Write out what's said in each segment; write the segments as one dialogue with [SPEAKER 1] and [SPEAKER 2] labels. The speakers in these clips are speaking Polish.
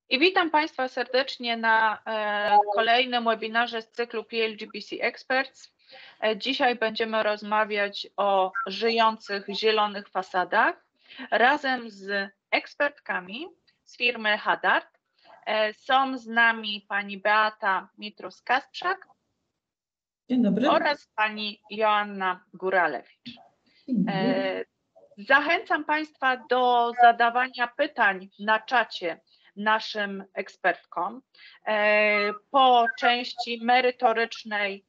[SPEAKER 1] I witam Państwa serdecznie na kolejnym webinarze z cyklu PLGBC Experts. Dzisiaj będziemy rozmawiać o żyjących zielonych fasadach razem z ekspertkami z firmy Hadart. Są z nami pani Beata Mitrus-Kasprzak.
[SPEAKER 2] Dzień dobry.
[SPEAKER 1] Oraz pani Joanna Góralewicz. Zachęcam Państwa do zadawania pytań na czacie naszym ekspertkom. Po części merytorycznej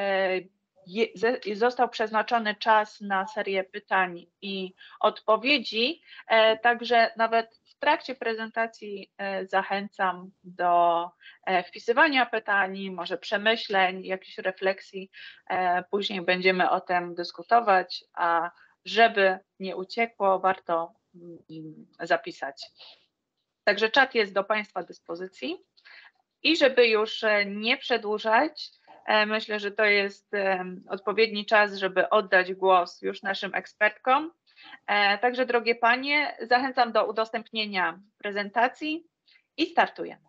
[SPEAKER 1] został przeznaczony czas na serię pytań i odpowiedzi, także nawet w trakcie prezentacji zachęcam do wpisywania pytań, może przemyśleń, jakichś refleksji. Później będziemy o tym dyskutować, a żeby nie uciekło, warto zapisać. Także czat jest do Państwa dyspozycji i żeby już nie przedłużać, myślę, że to jest odpowiedni czas, żeby oddać głos już naszym ekspertkom. Także drogie panie, zachęcam do udostępnienia prezentacji i startujemy.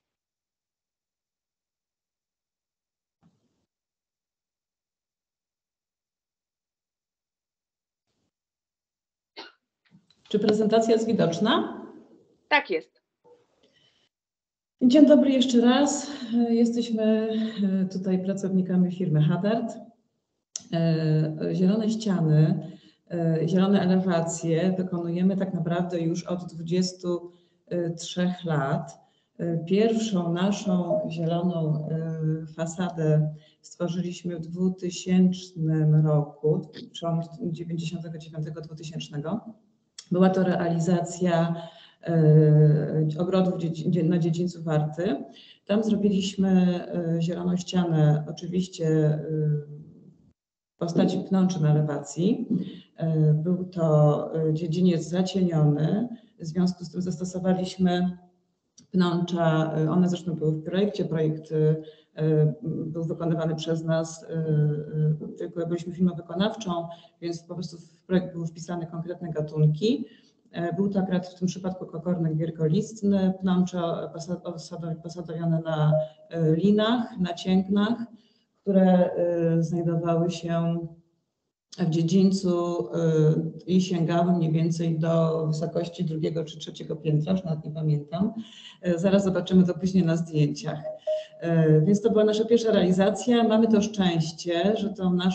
[SPEAKER 2] Czy prezentacja jest widoczna?
[SPEAKER 1] Tak jest.
[SPEAKER 2] Dzień dobry jeszcze raz. Jesteśmy tutaj pracownikami firmy Hadart. Zielone ściany, zielone elewacje wykonujemy tak naprawdę już od 23 lat. Pierwszą naszą zieloną fasadę stworzyliśmy w 2000 roku, przełom 99-2000. Była to realizacja ogrodów na dziedzińcu Warty. Tam zrobiliśmy zieloną ścianę, oczywiście w postaci pnączy na elewacji. Był to dziedziniec zacieniony, w związku z tym zastosowaliśmy pnącza. One zresztą były w projekcie. Projekt był wykonywany przez nas, tylko byliśmy firmą wykonawczą, więc po prostu w projekt były wpisane konkretne gatunki. Był to akurat w tym przypadku kokornek wielkolistny, pnącza posadowione na linach, na cięgnach, które znajdowały się w dziedzińcu i sięgały mniej więcej do wysokości drugiego czy trzeciego piętra, już nawet nie pamiętam. Zaraz zobaczymy to później na zdjęciach. Więc to była nasza pierwsza realizacja. Mamy to szczęście, że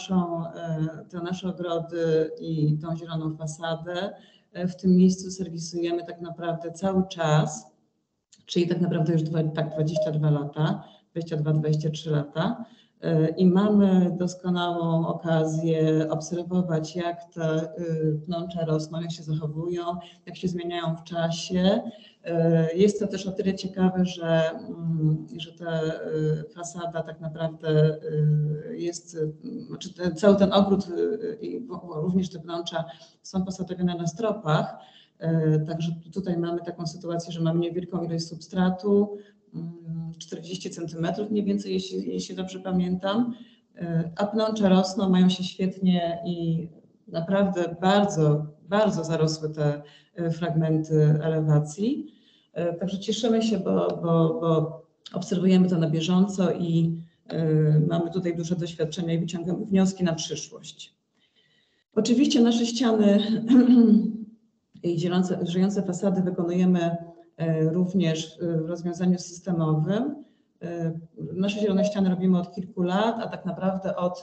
[SPEAKER 2] te nasze ogrody i tą zieloną fasadę w tym miejscu serwisujemy tak naprawdę cały czas, czyli tak naprawdę już 22 lata, 22-23 lata. I mamy doskonałą okazję obserwować, jak te pnącza rosną, jak się zachowują, jak się zmieniają w czasie. Jest to też o tyle ciekawe, że ta fasada tak naprawdę jest, znaczy cały ten ogród i również te pnącza są posadowione na stropach. Także tutaj mamy taką sytuację, że mamy niewielką ilość substratu, 40 cm mniej więcej, jeśli dobrze pamiętam, a pnącza rosną, mają się świetnie i naprawdę bardzo, bardzo zarosły te fragmenty elewacji. Także cieszymy się, bo obserwujemy to na bieżąco i mamy tutaj duże doświadczenia i wyciągamy wnioski na przyszłość. Oczywiście nasze ściany i żyjące fasady wykonujemy również w rozwiązaniu systemowym. Nasze zielone ściany robimy od kilku lat, a tak naprawdę od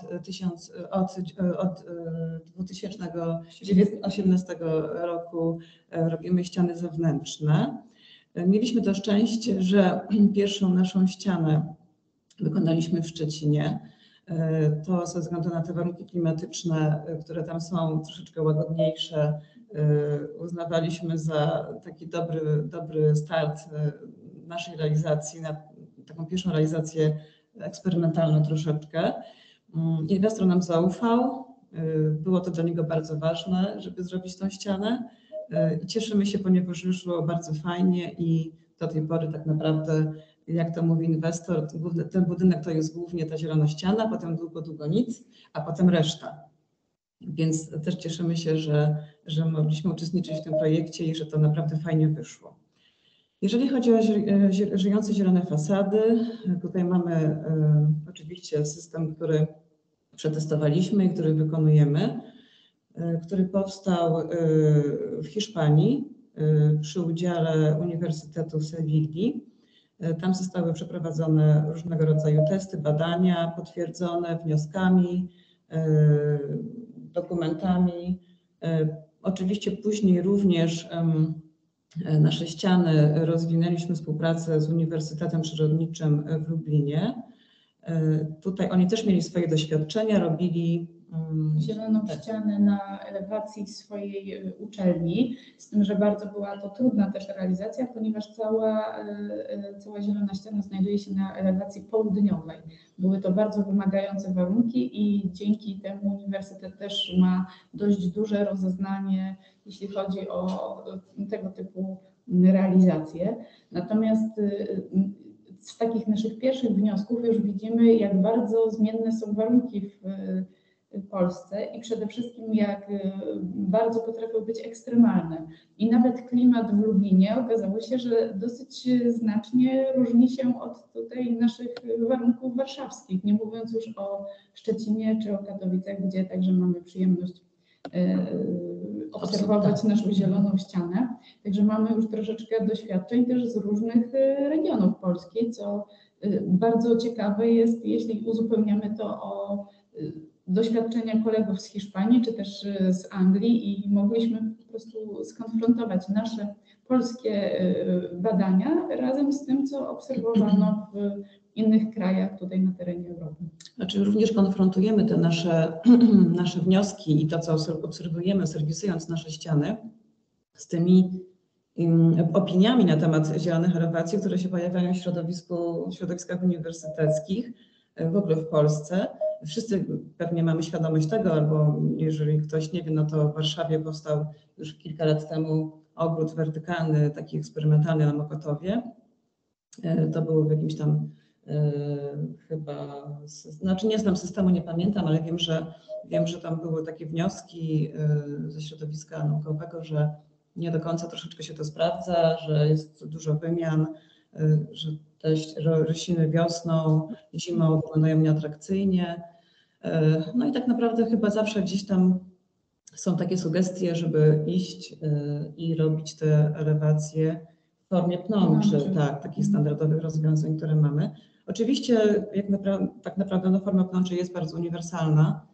[SPEAKER 2] 2018 roku robimy ściany zewnętrzne. Mieliśmy to szczęście, że pierwszą naszą ścianę wykonaliśmy w Szczecinie. To ze względu na te warunki klimatyczne, które tam są troszeczkę łagodniejsze, uznawaliśmy za taki dobry start naszej realizacji, na taką pierwszą realizację eksperymentalną troszeczkę. Inwestor nam zaufał, było to dla niego bardzo ważne, żeby zrobić tą ścianę i cieszymy się, ponieważ wyszło bardzo fajnie i do tej pory tak naprawdę, jak to mówi inwestor, ten budynek to jest głównie ta zielona ściana, potem długo nic, a potem reszta. Więc też cieszymy się, że mogliśmy uczestniczyć w tym projekcie i że to naprawdę fajnie wyszło. Jeżeli chodzi o żyjące zielone fasady, tutaj mamy oczywiście system, który przetestowaliśmy i który wykonujemy, który powstał w Hiszpanii przy udziale Uniwersytetu w Sewilli. Tam zostały przeprowadzone różnego rodzaju testy, badania potwierdzone wnioskami, dokumentami. Oczywiście później również nasze ściany rozwinęliśmy współpracę z Uniwersytetem Przyrodniczym w Lublinie. Tutaj oni też mieli swoje doświadczenia, robili
[SPEAKER 3] zieloną ścianę na elewacji swojej uczelni, z tym, że bardzo była to trudna też realizacja, ponieważ cała zielona ściana znajduje się na elewacji południowej. Były to bardzo wymagające warunki i dzięki temu uniwersytet też ma dość duże rozeznanie, jeśli chodzi o tego typu realizacje. Natomiast z takich naszych pierwszych wniosków już widzimy, jak bardzo zmienne są warunki w Polsce i przede wszystkim jak bardzo potrafią być ekstremalne. I nawet klimat w Lublinie okazało się, że dosyć znacznie różni się od tutaj naszych warunków warszawskich, nie mówiąc już o Szczecinie czy o Katowicach, gdzie także mamy przyjemność obserwować naszą zieloną ścianę. Także mamy już troszeczkę doświadczeń też z różnych regionów Polski, co bardzo ciekawe jest, jeśli uzupełniamy to o doświadczenia kolegów z Hiszpanii czy też z Anglii i mogliśmy po prostu skonfrontować nasze polskie badania razem z tym, co obserwowano w innych krajach tutaj na terenie Europy.
[SPEAKER 2] Znaczy również konfrontujemy te nasze wnioski i to, co obserwujemy, serwisując nasze ściany, z tymi opiniami na temat zielonych elewacji, które się pojawiają w środowiskach uniwersyteckich, w ogóle w Polsce. Wszyscy pewnie mamy świadomość tego, albo jeżeli ktoś nie wie, no to w Warszawie powstał już kilka lat temu ogród wertykalny, taki eksperymentalny na Mokotowie. To było w jakimś tam chyba, znaczy nie znam systemu, nie pamiętam, ale wiem, że tam były takie wnioski ze środowiska naukowego, że nie do końca troszeczkę się to sprawdza, że jest dużo wymian, że te rośliny wiosną, zimą wyglądają nieatrakcyjnie. No i tak naprawdę chyba zawsze gdzieś tam są takie sugestie, żeby iść i robić te elewacje w formie pnączy, tak, takich standardowych rozwiązań, które mamy. Oczywiście tak naprawdę no, forma pnączy jest bardzo uniwersalna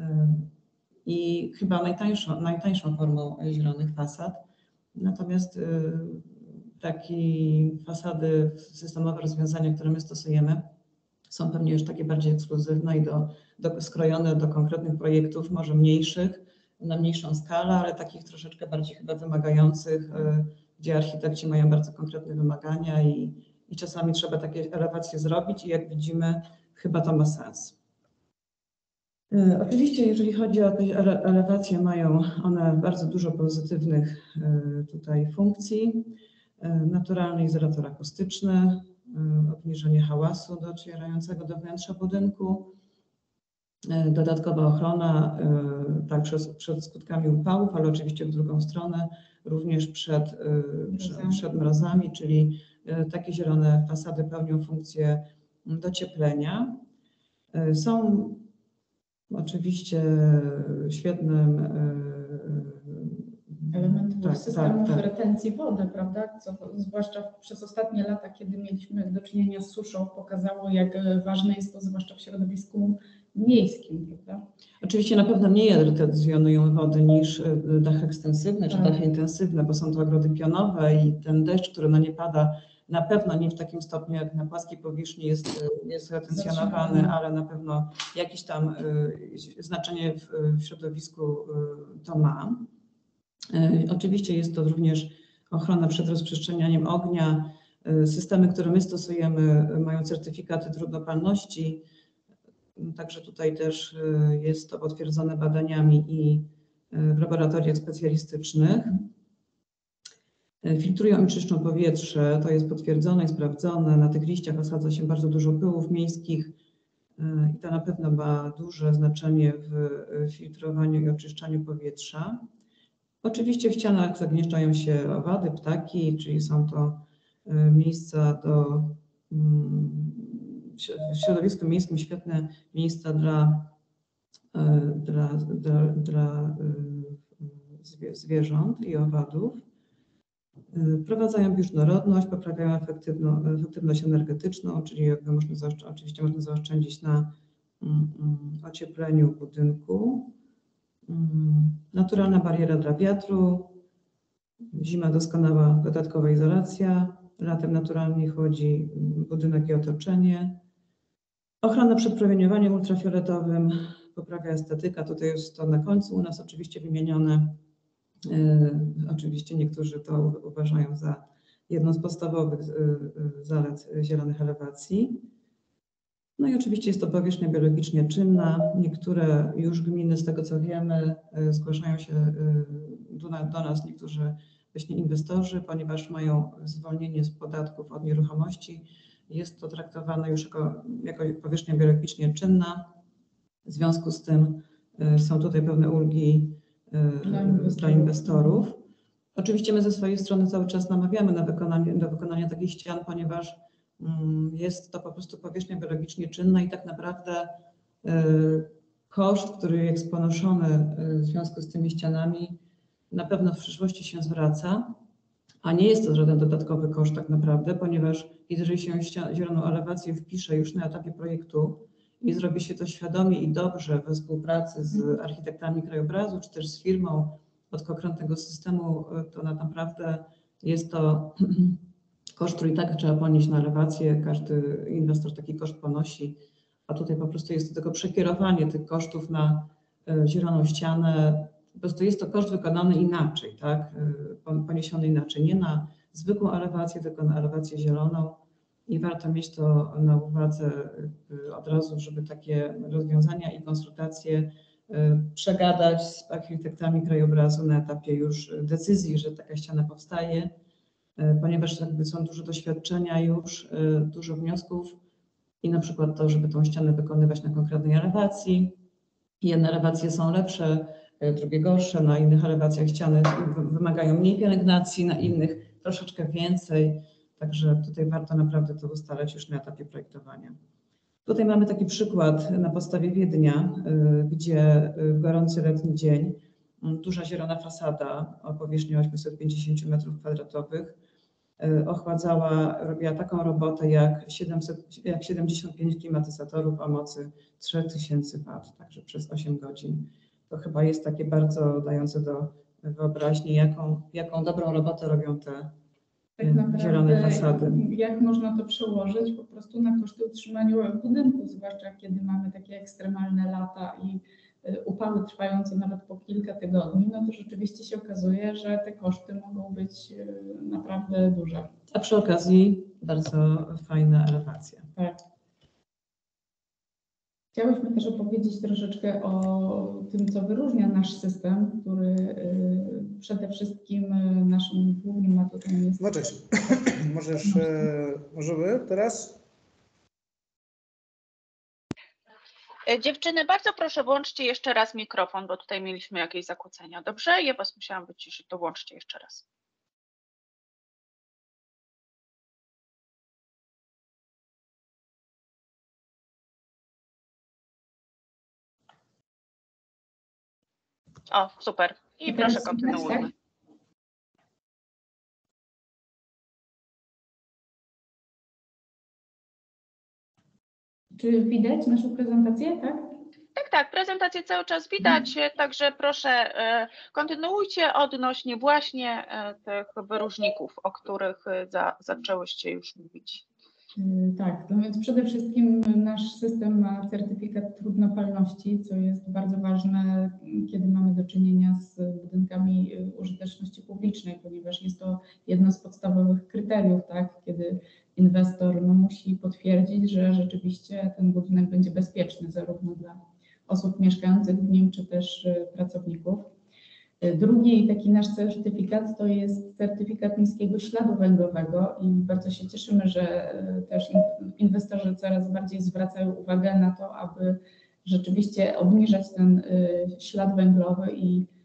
[SPEAKER 2] i chyba najtańszą formą zielonych fasad. Natomiast takie fasady, systemowe rozwiązania, które my stosujemy, są pewnie już takie bardziej ekskluzywne i skrojone do konkretnych projektów, może mniejszych, na mniejszą skalę, ale takich troszeczkę bardziej chyba wymagających, gdzie architekci mają bardzo konkretne wymagania i czasami trzeba takie elewacje zrobić i jak widzimy, chyba to ma sens. Oczywiście, jeżeli chodzi o te elewacje, mają one bardzo dużo pozytywnych tutaj funkcji. Naturalny izolator akustyczny, obniżenie hałasu docierającego do wnętrza budynku, dodatkowa ochrona tak przed skutkami upałów, ale oczywiście w drugą stronę również przed mrozami, czyli takie zielone fasady pełnią funkcję docieplenia. Są oczywiście świetnym
[SPEAKER 3] elementów systemów retencji wody, prawda? Co zwłaszcza przez ostatnie lata, kiedy mieliśmy do czynienia z suszą, pokazało, jak ważne jest to, zwłaszcza w środowisku miejskim, prawda?
[SPEAKER 2] Oczywiście na pewno mniej retenzjonują wody niż dachy ekstensywne czy dachy intensywne, bo są to ogrody pionowe i ten deszcz, który na nie pada, na pewno nie w takim stopniu jak na płaskiej powierzchni jest retencjonowany, ale na pewno jakieś tam znaczenie w środowisku to ma. Oczywiście jest to również ochrona przed rozprzestrzenianiem ognia. Systemy, które my stosujemy, mają certyfikaty trudnopalności, także tutaj też jest to potwierdzone badaniami i w laboratoriach specjalistycznych. Filtrują i czyszczą powietrze, to jest potwierdzone i sprawdzone. Na tych liściach osadza się bardzo dużo pyłów miejskich i to na pewno ma duże znaczenie w filtrowaniu i oczyszczaniu powietrza. Oczywiście w ścianach zagnieżdżają się owady, ptaki, czyli są to miejsca w środowisku miejskim świetne miejsca dla zwierząt i owadów. Wprowadzają bioróżnorodność, poprawiają efektywność energetyczną, czyli oczywiście można zaoszczędzić na ociepleniu budynku. Naturalna bariera dla wiatru, zima doskonała dodatkowa izolacja, latem naturalnie chłodzi budynek i otoczenie. Ochrona przed promieniowaniem ultrafioletowym, poprawia estetyka, tutaj jest to na końcu u nas oczywiście wymienione. Oczywiście niektórzy to uważają za jedną z podstawowych zalet zielonych elewacji. No i oczywiście jest to powierzchnia biologicznie czynna. Niektóre już gminy, z tego co wiemy, zgłaszają się do nas niektórzy właśnie inwestorzy, ponieważ mają zwolnienie z podatków od nieruchomości. Jest to traktowane już jako powierzchnia biologicznie czynna. W związku z tym są tutaj pewne ulgi dla inwestorów. Oczywiście my ze swojej strony cały czas namawiamy do wykonania takich ścian, ponieważ jest to po prostu powierzchnia biologicznie czynna i tak naprawdę koszt, który jest ponoszony w związku z tymi ścianami, na pewno w przyszłości się zwraca, a nie jest to żaden dodatkowy koszt tak naprawdę, ponieważ jeżeli się zieloną elewację wpisze już na etapie projektu i zrobi się to świadomie i dobrze we współpracy z architektami krajobrazu, czy też z firmą od okrętnego systemu, to naprawdę jest to koszt, który i tak trzeba ponieść na elewację. Każdy inwestor taki koszt ponosi, a tutaj po prostu jest to tylko przekierowanie tych kosztów na zieloną ścianę. Po prostu jest to koszt wykonany inaczej, tak? Poniesiony inaczej, nie na zwykłą elewację, tylko na elewację zieloną i warto mieć to na uwadze od razu, żeby takie rozwiązania i konsultacje przegadać z architektami krajobrazu na etapie już decyzji, że taka ściana powstaje, ponieważ jakby są duże doświadczenia już, dużo wniosków i na przykład to, żeby tą ścianę wykonywać na konkretnej elewacji. Jedne elewacje są lepsze, drugie gorsze, na innych elewacjach ściany wymagają mniej pielęgnacji, na innych troszeczkę więcej, także tutaj warto naprawdę to ustalać już na etapie projektowania. Tutaj mamy taki przykład na podstawie Wiednia, gdzie w gorący letni dzień duża zielona fasada o powierzchni 850 m2 ochładzała, robiła taką robotę jak 75 klimatyzatorów o mocy 3000 W, także przez 8 godzin. To chyba jest takie bardzo dające do wyobraźni, jaką dobrą robotę robią te zielone fasady.
[SPEAKER 3] Jak można to przełożyć po prostu na koszty utrzymania budynku, zwłaszcza kiedy mamy takie ekstremalne lata i upały trwające nawet po kilka tygodni, no to rzeczywiście się okazuje, że te koszty mogą być naprawdę duże.
[SPEAKER 2] A przy okazji bardzo fajna elewacja.
[SPEAKER 3] Tak. Chciałyśmy też opowiedzieć troszeczkę o tym, co wyróżnia nasz system, który przede wszystkim naszym głównym atutem jest...
[SPEAKER 4] No cześć, możemy teraz?
[SPEAKER 1] Dziewczyny, bardzo proszę, włączcie jeszcze raz mikrofon, bo tutaj mieliśmy jakieś zakłócenia. Dobrze? Ja Was musiałam wyciszyć, to włączcie jeszcze raz. O, super. I proszę, kontynuujmy.
[SPEAKER 3] Czy widać naszą prezentację, tak?
[SPEAKER 1] Tak, prezentację cały czas widać, także proszę kontynuujcie odnośnie właśnie tych wyróżników, o których zaczęłyście już mówić.
[SPEAKER 3] Tak, no więc przede wszystkim nasz system ma certyfikat trudnopalności, co jest bardzo ważne, kiedy mamy do czynienia z budynkami użyteczności publicznej, ponieważ jest to jedno z podstawowych kryteriów, tak, kiedy inwestor musi potwierdzić, że rzeczywiście ten budynek będzie bezpieczny zarówno dla osób mieszkających w nim, czy też pracowników. Drugi taki nasz certyfikat to jest certyfikat niskiego śladu węglowego i bardzo się cieszymy, że też inwestorzy coraz bardziej zwracają uwagę na to, aby rzeczywiście obniżać ten ślad węglowy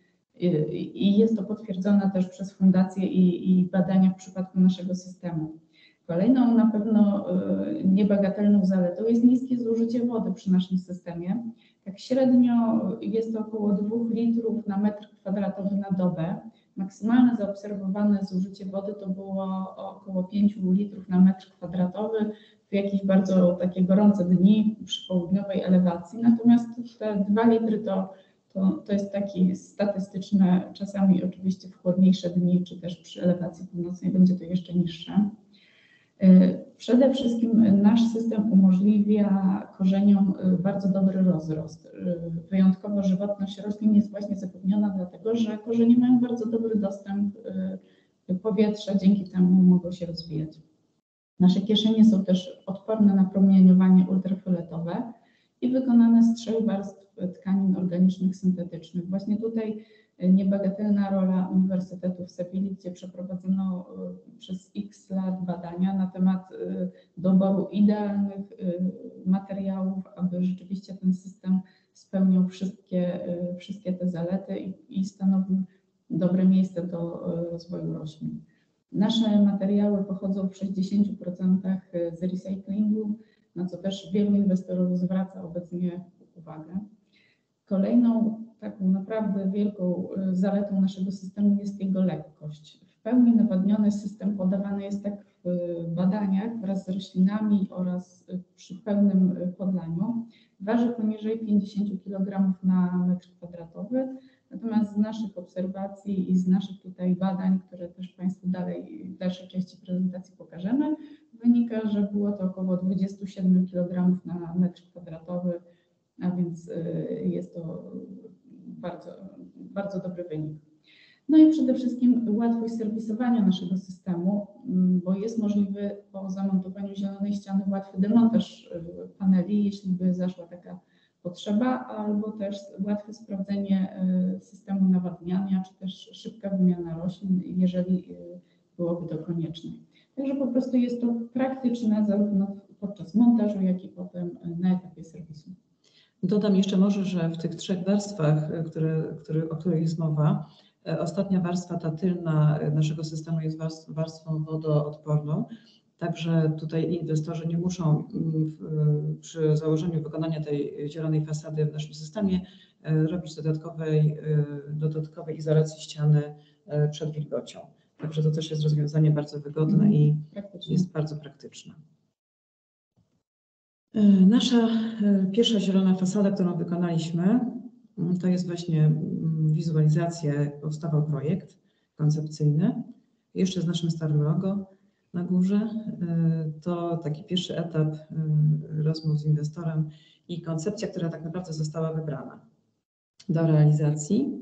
[SPEAKER 3] i jest to potwierdzone też przez fundacje i badania w przypadku naszego systemu. Kolejną na pewno niebagatelną zaletą jest niskie zużycie wody przy naszym systemie. Tak średnio jest to około 2 litrów na metr kwadratowy na dobę. Maksymalne zaobserwowane zużycie wody to było około 5 litrów na metr kwadratowy w jakieś bardzo takie gorące dni przy południowej elewacji. Natomiast te 2 litry to jest takie statystyczne, czasami oczywiście w chłodniejsze dni, czy też przy elewacji północnej będzie to jeszcze niższe. Przede wszystkim nasz system umożliwia korzeniom bardzo dobry rozrost. Wyjątkowo żywotność roślin jest właśnie zapewniona dlatego, że korzenie mają bardzo dobry dostęp powietrza, dzięki temu mogą się rozwijać. Nasze kieszenie są też odporne na promieniowanie ultrafioletowe i wykonane z 3 warstw tkanin organicznych syntetycznych. Właśnie tutaj niebagatelna rola Uniwersytetu w Sewilli, gdzie przeprowadzono przez X lat badania na temat doboru idealnych materiałów, aby rzeczywiście ten system spełniał wszystkie te zalety i stanowił dobre miejsce do rozwoju roślin. Nasze materiały pochodzą w 60% z recyklingu, na co też wielu inwestorów zwraca obecnie uwagę. Kolejną taką naprawdę wielką zaletą naszego systemu jest jego lekkość. W pełni nawodniony system podawany jest tak w badaniach wraz z roślinami oraz przy pełnym podlaniu. Waży poniżej 50 kg na metr kwadratowy. Natomiast z naszych obserwacji i z naszych tutaj badań, które też Państwu dalej w dalszej części prezentacji pokażemy, wynika, że było to około 27 kg na metr kwadratowy, a więc jest to bardzo, bardzo dobry wynik. No i przede wszystkim łatwość serwisowania naszego systemu, bo jest możliwy po zamontowaniu zielonej ściany łatwy demontaż paneli, jeśli by zaszła taka potrzeba, albo też łatwe sprawdzenie systemu nawadniania, czy też szybka wymiana roślin, jeżeli byłoby to konieczne. Także po prostu jest to praktyczne zarówno podczas montażu, jak i potem na etapie serwisu.
[SPEAKER 2] Dodam jeszcze może, że w tych 3 warstwach, o których jest mowa, ostatnia warstwa, ta tylna naszego systemu jest warstwą wodoodporną, także tutaj inwestorzy nie muszą przy założeniu wykonania tej zielonej fasady w naszym systemie robić dodatkowej izolacji ściany przed wilgocią. Także to też jest rozwiązanie bardzo wygodne i jest bardzo praktyczne. Nasza pierwsza zielona fasada, którą wykonaliśmy, to jest właśnie wizualizacja, jak powstawał projekt koncepcyjny, jeszcze z naszym starym logo na górze. To taki pierwszy etap rozmów z inwestorem i koncepcja, która tak naprawdę została wybrana do realizacji.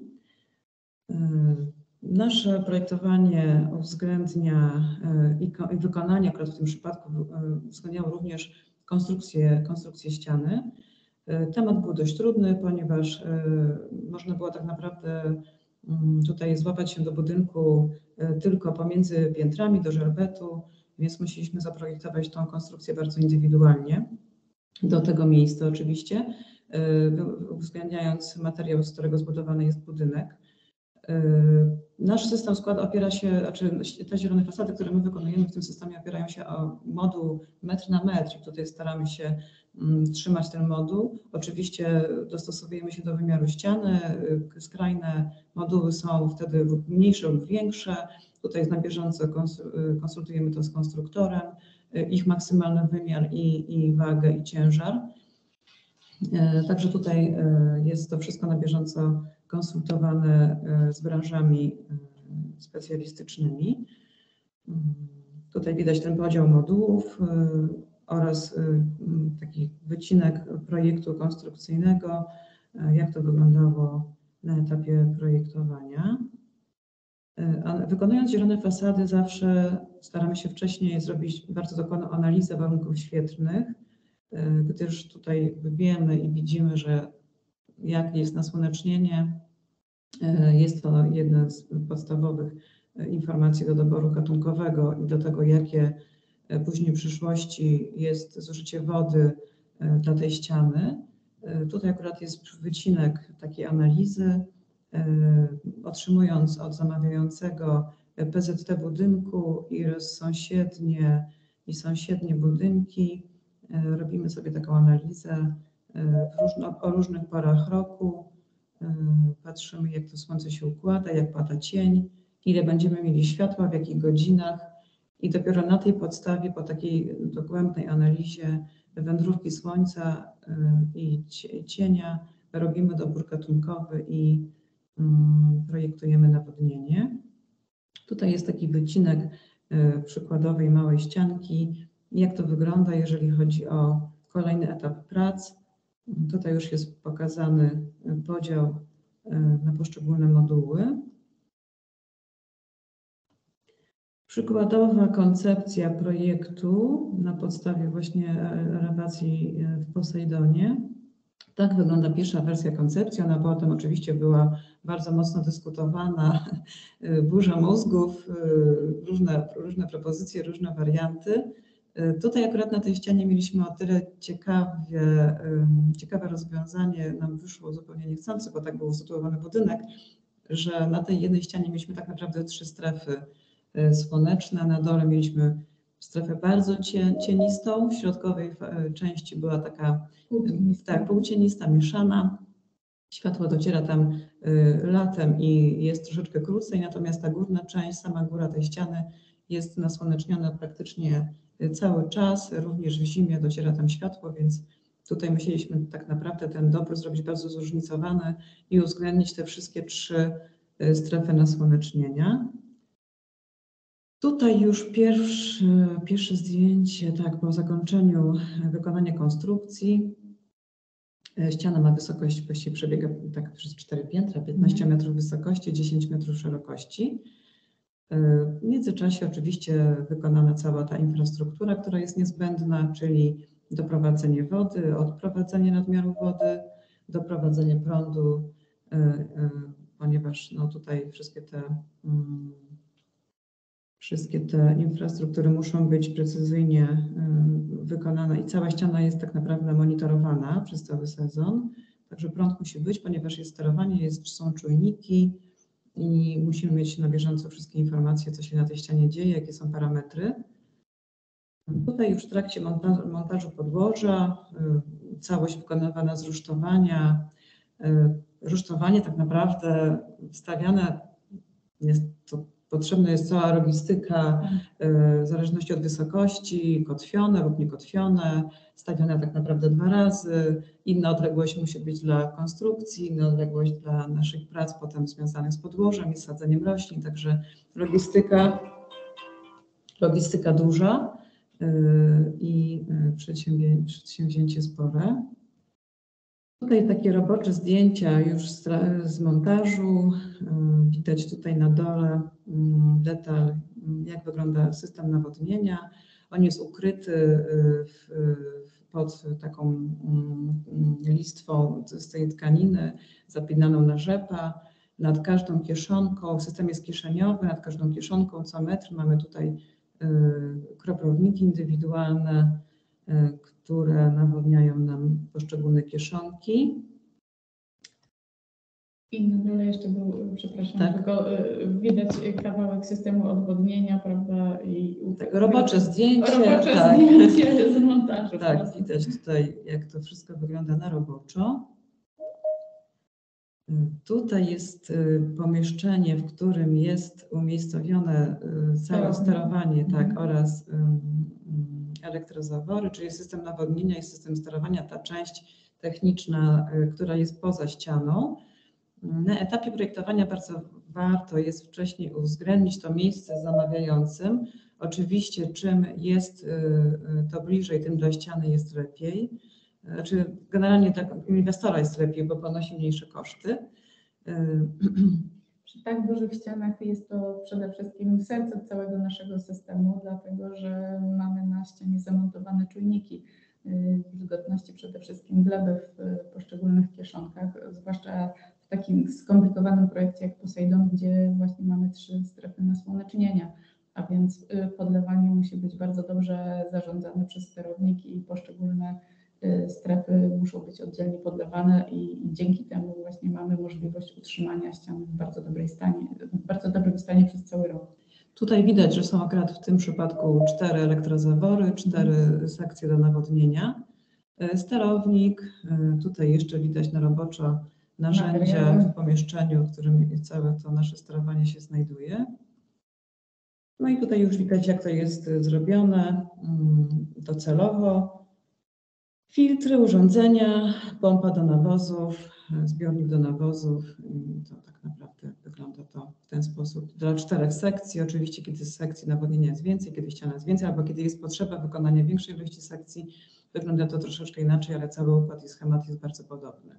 [SPEAKER 2] Nasze projektowanie uwzględnia i wykonanie akurat w tym przypadku uwzględniało również konstrukcję ściany. Temat był dość trudny, ponieważ można było tak naprawdę tutaj złapać się do budynku tylko pomiędzy piętrami do żelbetu, więc musieliśmy zaprojektować tą konstrukcję bardzo indywidualnie do tego miejsca oczywiście, uwzględniając materiał, z którego zbudowany jest budynek. Nasz system opiera się, znaczy te zielone fasady, które my wykonujemy w tym systemie, opierają się o moduł metr na metr i tutaj staramy się trzymać ten moduł. Oczywiście dostosowujemy się do wymiaru ściany, skrajne moduły są wtedy mniejsze lub większe. Tutaj na bieżąco konsultujemy to z konstruktorem, ich maksymalny wymiar i wagę i ciężar. Także tutaj jest to wszystko na bieżąco konsultowane z branżami specjalistycznymi. Tutaj widać ten podział modułów oraz taki wycinek projektu konstrukcyjnego, jak to wyglądało na etapie projektowania. Wykonując zielone fasady zawsze staramy się wcześniej zrobić bardzo dokładną analizę warunków świetlnych, gdyż tutaj wiemy i widzimy, że jak jest nasłonecznienie, jest to jedna z podstawowych informacji do doboru gatunkowego i do tego, jakie później w przyszłości jest zużycie wody dla tej ściany. Tutaj akurat jest wycinek takiej analizy. Otrzymując od zamawiającego PZT budynku i sąsiednie i sąsiednie budynki. Robimy sobie taką analizę o różnych porach roku. Patrzymy, jak to słońce się układa, jak pada cień, ile będziemy mieli światła, w jakich godzinach i dopiero na tej podstawie, po takiej dogłębnej analizie wędrówki słońca i cienia robimy dobór gatunkowy i projektujemy nawodnienie. Tutaj jest taki wycinek przykładowej małej ścianki, jak to wygląda, jeżeli chodzi o kolejny etap prac. Tutaj już jest pokazany podział na poszczególne moduły. Przykładowa koncepcja projektu na podstawie właśnie elewacji w Posejdonie. Tak wygląda pierwsza wersja koncepcji. Ona potem oczywiście była bardzo mocno dyskutowana, burza mózgów, różne propozycje, różne warianty. Tutaj akurat na tej ścianie mieliśmy o tyle ciekawe rozwiązanie, nam wyszło zupełnie niechcący, bo tak był usytuowany budynek, że na tej jednej ścianie mieliśmy tak naprawdę 3 strefy słoneczne. Na dole mieliśmy strefę bardzo cienistą, w środkowej części była taka półcienista, mieszana. Światło dociera tam latem i jest troszeczkę krócej, natomiast ta górna część, sama góra tej ściany jest nasłoneczniona praktycznie cały czas, również w zimie dociera tam światło, więc tutaj musieliśmy tak naprawdę ten dobór zrobić bardzo zróżnicowany i uwzględnić te wszystkie 3 strefy nasłonecznienia. Tutaj już pierwsze zdjęcie, tak, po zakończeniu wykonania konstrukcji. Ściana ma wysokość, właściwie przebiega tak przez 4 piętra, 15 metrów wysokości, 10 metrów szerokości. W międzyczasie oczywiście wykonana cała ta infrastruktura, która jest niezbędna, czyli doprowadzenie wody, odprowadzenie nadmiaru wody, doprowadzenie prądu, ponieważ no tutaj wszystkie te infrastruktury muszą być precyzyjnie wykonane i cała ściana jest tak naprawdę monitorowana przez cały sezon. Także prąd musi być, ponieważ jest sterowanie, są czujniki i musimy mieć na bieżąco wszystkie informacje, co się na tej ścianie dzieje, jakie są parametry. Tutaj już w trakcie montażu podłoża, całość wykonywana z rusztowania. Rusztowanie tak naprawdę wstawiane jest to. Potrzebna jest cała logistyka, w zależności od wysokości, kotwione lub niekotwione, stawiane tak naprawdę 2 razy. Inna odległość musi być dla konstrukcji, inna odległość dla naszych prac potem związanych z podłożem i sadzeniem roślin, także logistyka duża i przedsięwzięcie spore. Tutaj takie robocze zdjęcia już z montażu. Widać tutaj na dole detal, jak wygląda system nawodnienia. On jest ukryty pod taką listwą z tej tkaniny zapinaną na rzepa. Nad każdą kieszonką, system jest kieszeniowy, nad każdą kieszonką co metr mamy tutaj kroplownik indywidualne, które nawodniają nam poszczególne kieszonki.
[SPEAKER 3] I na dole jeszcze był, przepraszam,
[SPEAKER 2] tak.
[SPEAKER 3] tylko widać kawałek systemu odwodnienia, prawda?
[SPEAKER 2] Tak, robocze zdjęcie
[SPEAKER 3] z montażu.
[SPEAKER 2] Tak, widać tutaj, jak to wszystko wygląda na roboczo. Tutaj jest pomieszczenie, w którym jest umiejscowione całe sterowanie, tak, oraz elektrozawory, czyli system nawodnienia i system sterowania, ta część techniczna, która jest poza ścianą. Na etapie projektowania bardzo warto jest wcześniej uwzględnić to miejsce z zamawiającym. Oczywiście czym jest to bliżej, tym dla ściany jest lepiej. Znaczy generalnie dla inwestora jest lepiej, bo ponosi mniejsze koszty.
[SPEAKER 3] Przy tak dużych ścianach jest to przede wszystkim serce całego naszego systemu, dlatego że mamy na ścianie zamontowane czujniki wilgotności, przede wszystkim gleby w poszczególnych kieszonkach, zwłaszcza w takim skomplikowanym projekcie jak Poseidon, gdzie właśnie mamy 3 strefy nasłonecznienia, a więc podlewanie musi być bardzo dobrze zarządzane przez sterownik i poszczególne strefy muszą być oddzielnie podlewane i dzięki temu właśnie mamy możliwość utrzymania ścian w bardzo dobrym stanie przez cały rok.
[SPEAKER 2] Tutaj widać, że są akurat w tym przypadku 4 elektrozawory, 4 sekcje do nawodnienia, sterownik, tutaj jeszcze widać na roboczo narzędzia w pomieszczeniu, w którym całe to nasze sterowanie się znajduje. No i tutaj już widać, jak to jest zrobione docelowo. Filtry, urządzenia, pompa do nawozów, zbiornik do nawozów. To tak naprawdę wygląda to w ten sposób. Dla 4 sekcji, oczywiście kiedy z sekcji nawodnienia jest więcej, kiedy ściana jest więcej, albo kiedy jest potrzeba wykonania większej ilości sekcji, wygląda to troszeczkę inaczej, ale cały układ i schemat jest bardzo podobny.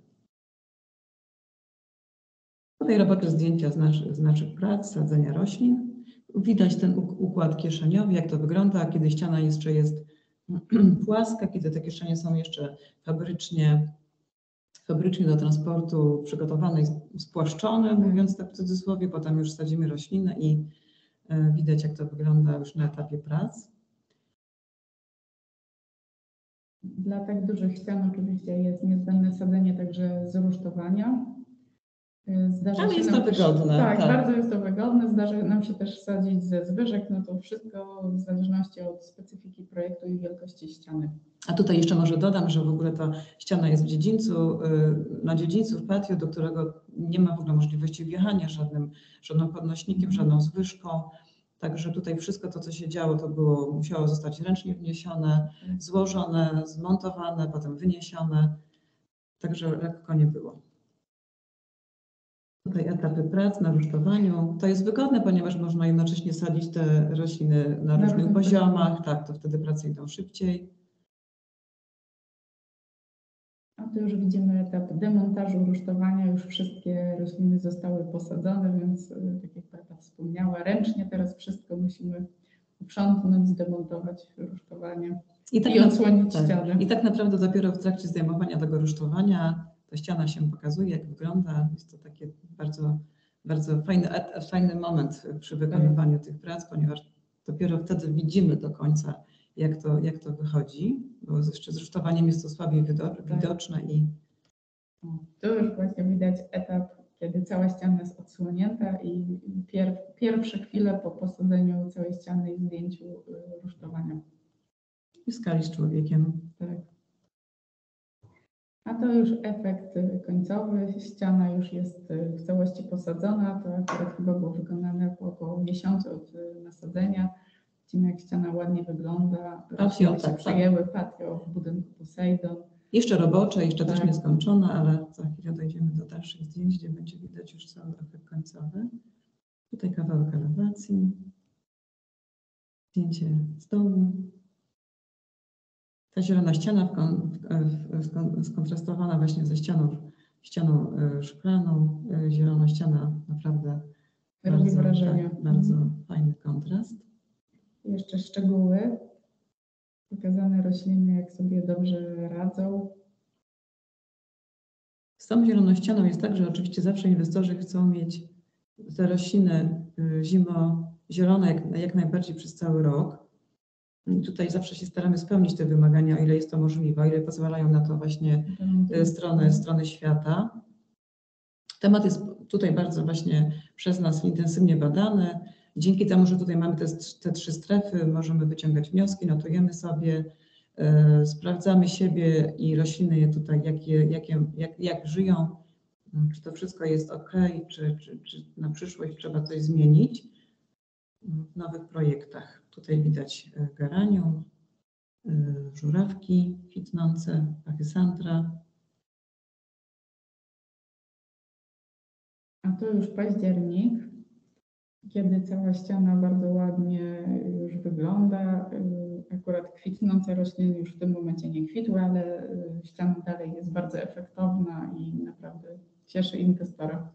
[SPEAKER 2] Tutaj robocze zdjęcia z naszych prac, sadzenia roślin. Widać ten układ kieszeniowy, jak to wygląda, kiedy ściana jeszcze jest płaska, kiedy te kieszenie są jeszcze fabrycznie do transportu przygotowane i spłaszczone, mówiąc tak w cudzysłowie, potem już sadzimy rośliny i widać, jak to wygląda już na etapie prac.
[SPEAKER 3] Dla tak dużych ścian oczywiście jest niezbędne sadzenie także z rusztowania.
[SPEAKER 2] Ale jest to wygodne.
[SPEAKER 3] Tak, bardzo jest to wygodne. Zdarza nam się też sadzić ze zwyżek, no to wszystko w zależności od specyfiki projektu i wielkości ściany.
[SPEAKER 2] A tutaj jeszcze może dodam, że w ogóle ta ściana jest w dziedzińcu, na dziedzińcu w patio, do którego nie ma w ogóle możliwości wjechania żadnym podnośnikiem, żadną zwyżką. Także tutaj wszystko to, co się działo, to musiało zostać ręcznie wniesione, złożone, zmontowane, potem wyniesione. Także lekko nie było. Tutaj etapy prac na rusztowaniu. To jest wygodne, ponieważ można jednocześnie sadzić te rośliny na różnych poziomach. Tak, to wtedy prace idą szybciej.
[SPEAKER 3] A tu już widzimy etap demontażu rusztowania. Już wszystkie rośliny zostały posadzone, więc tak jak Beata wspomniała, ręcznie teraz wszystko musimy uprzątnąć, zdemontować rusztowanie i odsłonić ścianę.
[SPEAKER 2] I tak naprawdę dopiero w trakcie zdejmowania tego rusztowania ta ściana się pokazuje, jak wygląda. Jest to taki bardzo, bardzo fajny moment przy wykonywaniu tych prac, ponieważ dopiero wtedy widzimy do końca, jak to wychodzi, bo jeszcze z rusztowaniem jest to słabiej widoczne. I
[SPEAKER 3] tu już właśnie widać etap, kiedy cała ściana jest odsłonięta i pierwsze chwile po posadzeniu całej ściany i zdjęciu rusztowania.
[SPEAKER 2] I w skali z człowiekiem.
[SPEAKER 3] Tak. A to już efekt końcowy. Ściana już jest w całości posadzona. To akurat chyba było wykonane po około miesiącu od nasadzenia. Widzimy, jak ściana ładnie wygląda.
[SPEAKER 2] Patio,
[SPEAKER 3] się przejęły patio w budynku Poseidon.
[SPEAKER 2] Jeszcze robocze, jeszcze też nieskończone, ale za chwilę dojdziemy do dalszych zdjęć, gdzie będzie widać już cały efekt końcowy. Tutaj kawałek elewacji. Zdjęcie z dołu. Ta zielona ściana skontrastowana właśnie ze ścianą szklaną. Zielona ściana naprawdę
[SPEAKER 3] robi wrażenie.
[SPEAKER 2] Bardzo fajny kontrast.
[SPEAKER 3] Jeszcze szczegóły. Pokazane rośliny, jak sobie dobrze radzą.
[SPEAKER 2] Z tą zieloną ścianą jest tak, że oczywiście zawsze inwestorzy chcą mieć te rośliny zimo-zielone jak najbardziej przez cały rok. I tutaj zawsze się staramy spełnić te wymagania, o ile jest to możliwe, o ile pozwalają na to właśnie strony świata. Temat jest tutaj bardzo właśnie przez nas intensywnie badany. Dzięki temu, że tutaj mamy te 3 strefy, możemy wyciągać wnioski, notujemy sobie, sprawdzamy siebie i rośliny je tutaj, jak żyją, czy to wszystko jest ok, czy na przyszłość trzeba coś zmienić w nowych projektach. Tutaj widać geranium, żurawki kwitnące, pachysandra.
[SPEAKER 3] A to już październik, kiedy cała ściana bardzo ładnie już wygląda. Akurat kwitnące rośliny już w tym momencie nie kwitły, ale ściana dalej jest bardzo efektowna i naprawdę cieszy inwestora.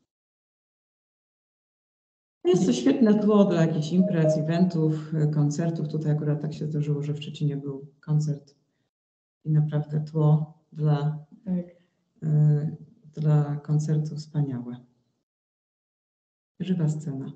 [SPEAKER 2] Jest to świetne tło do jakichś imprez, eventów, koncertów. Tutaj akurat tak się zdarzyło, że w Szczecinie był koncert i naprawdę tło dla koncertu wspaniałe. Żywa scena.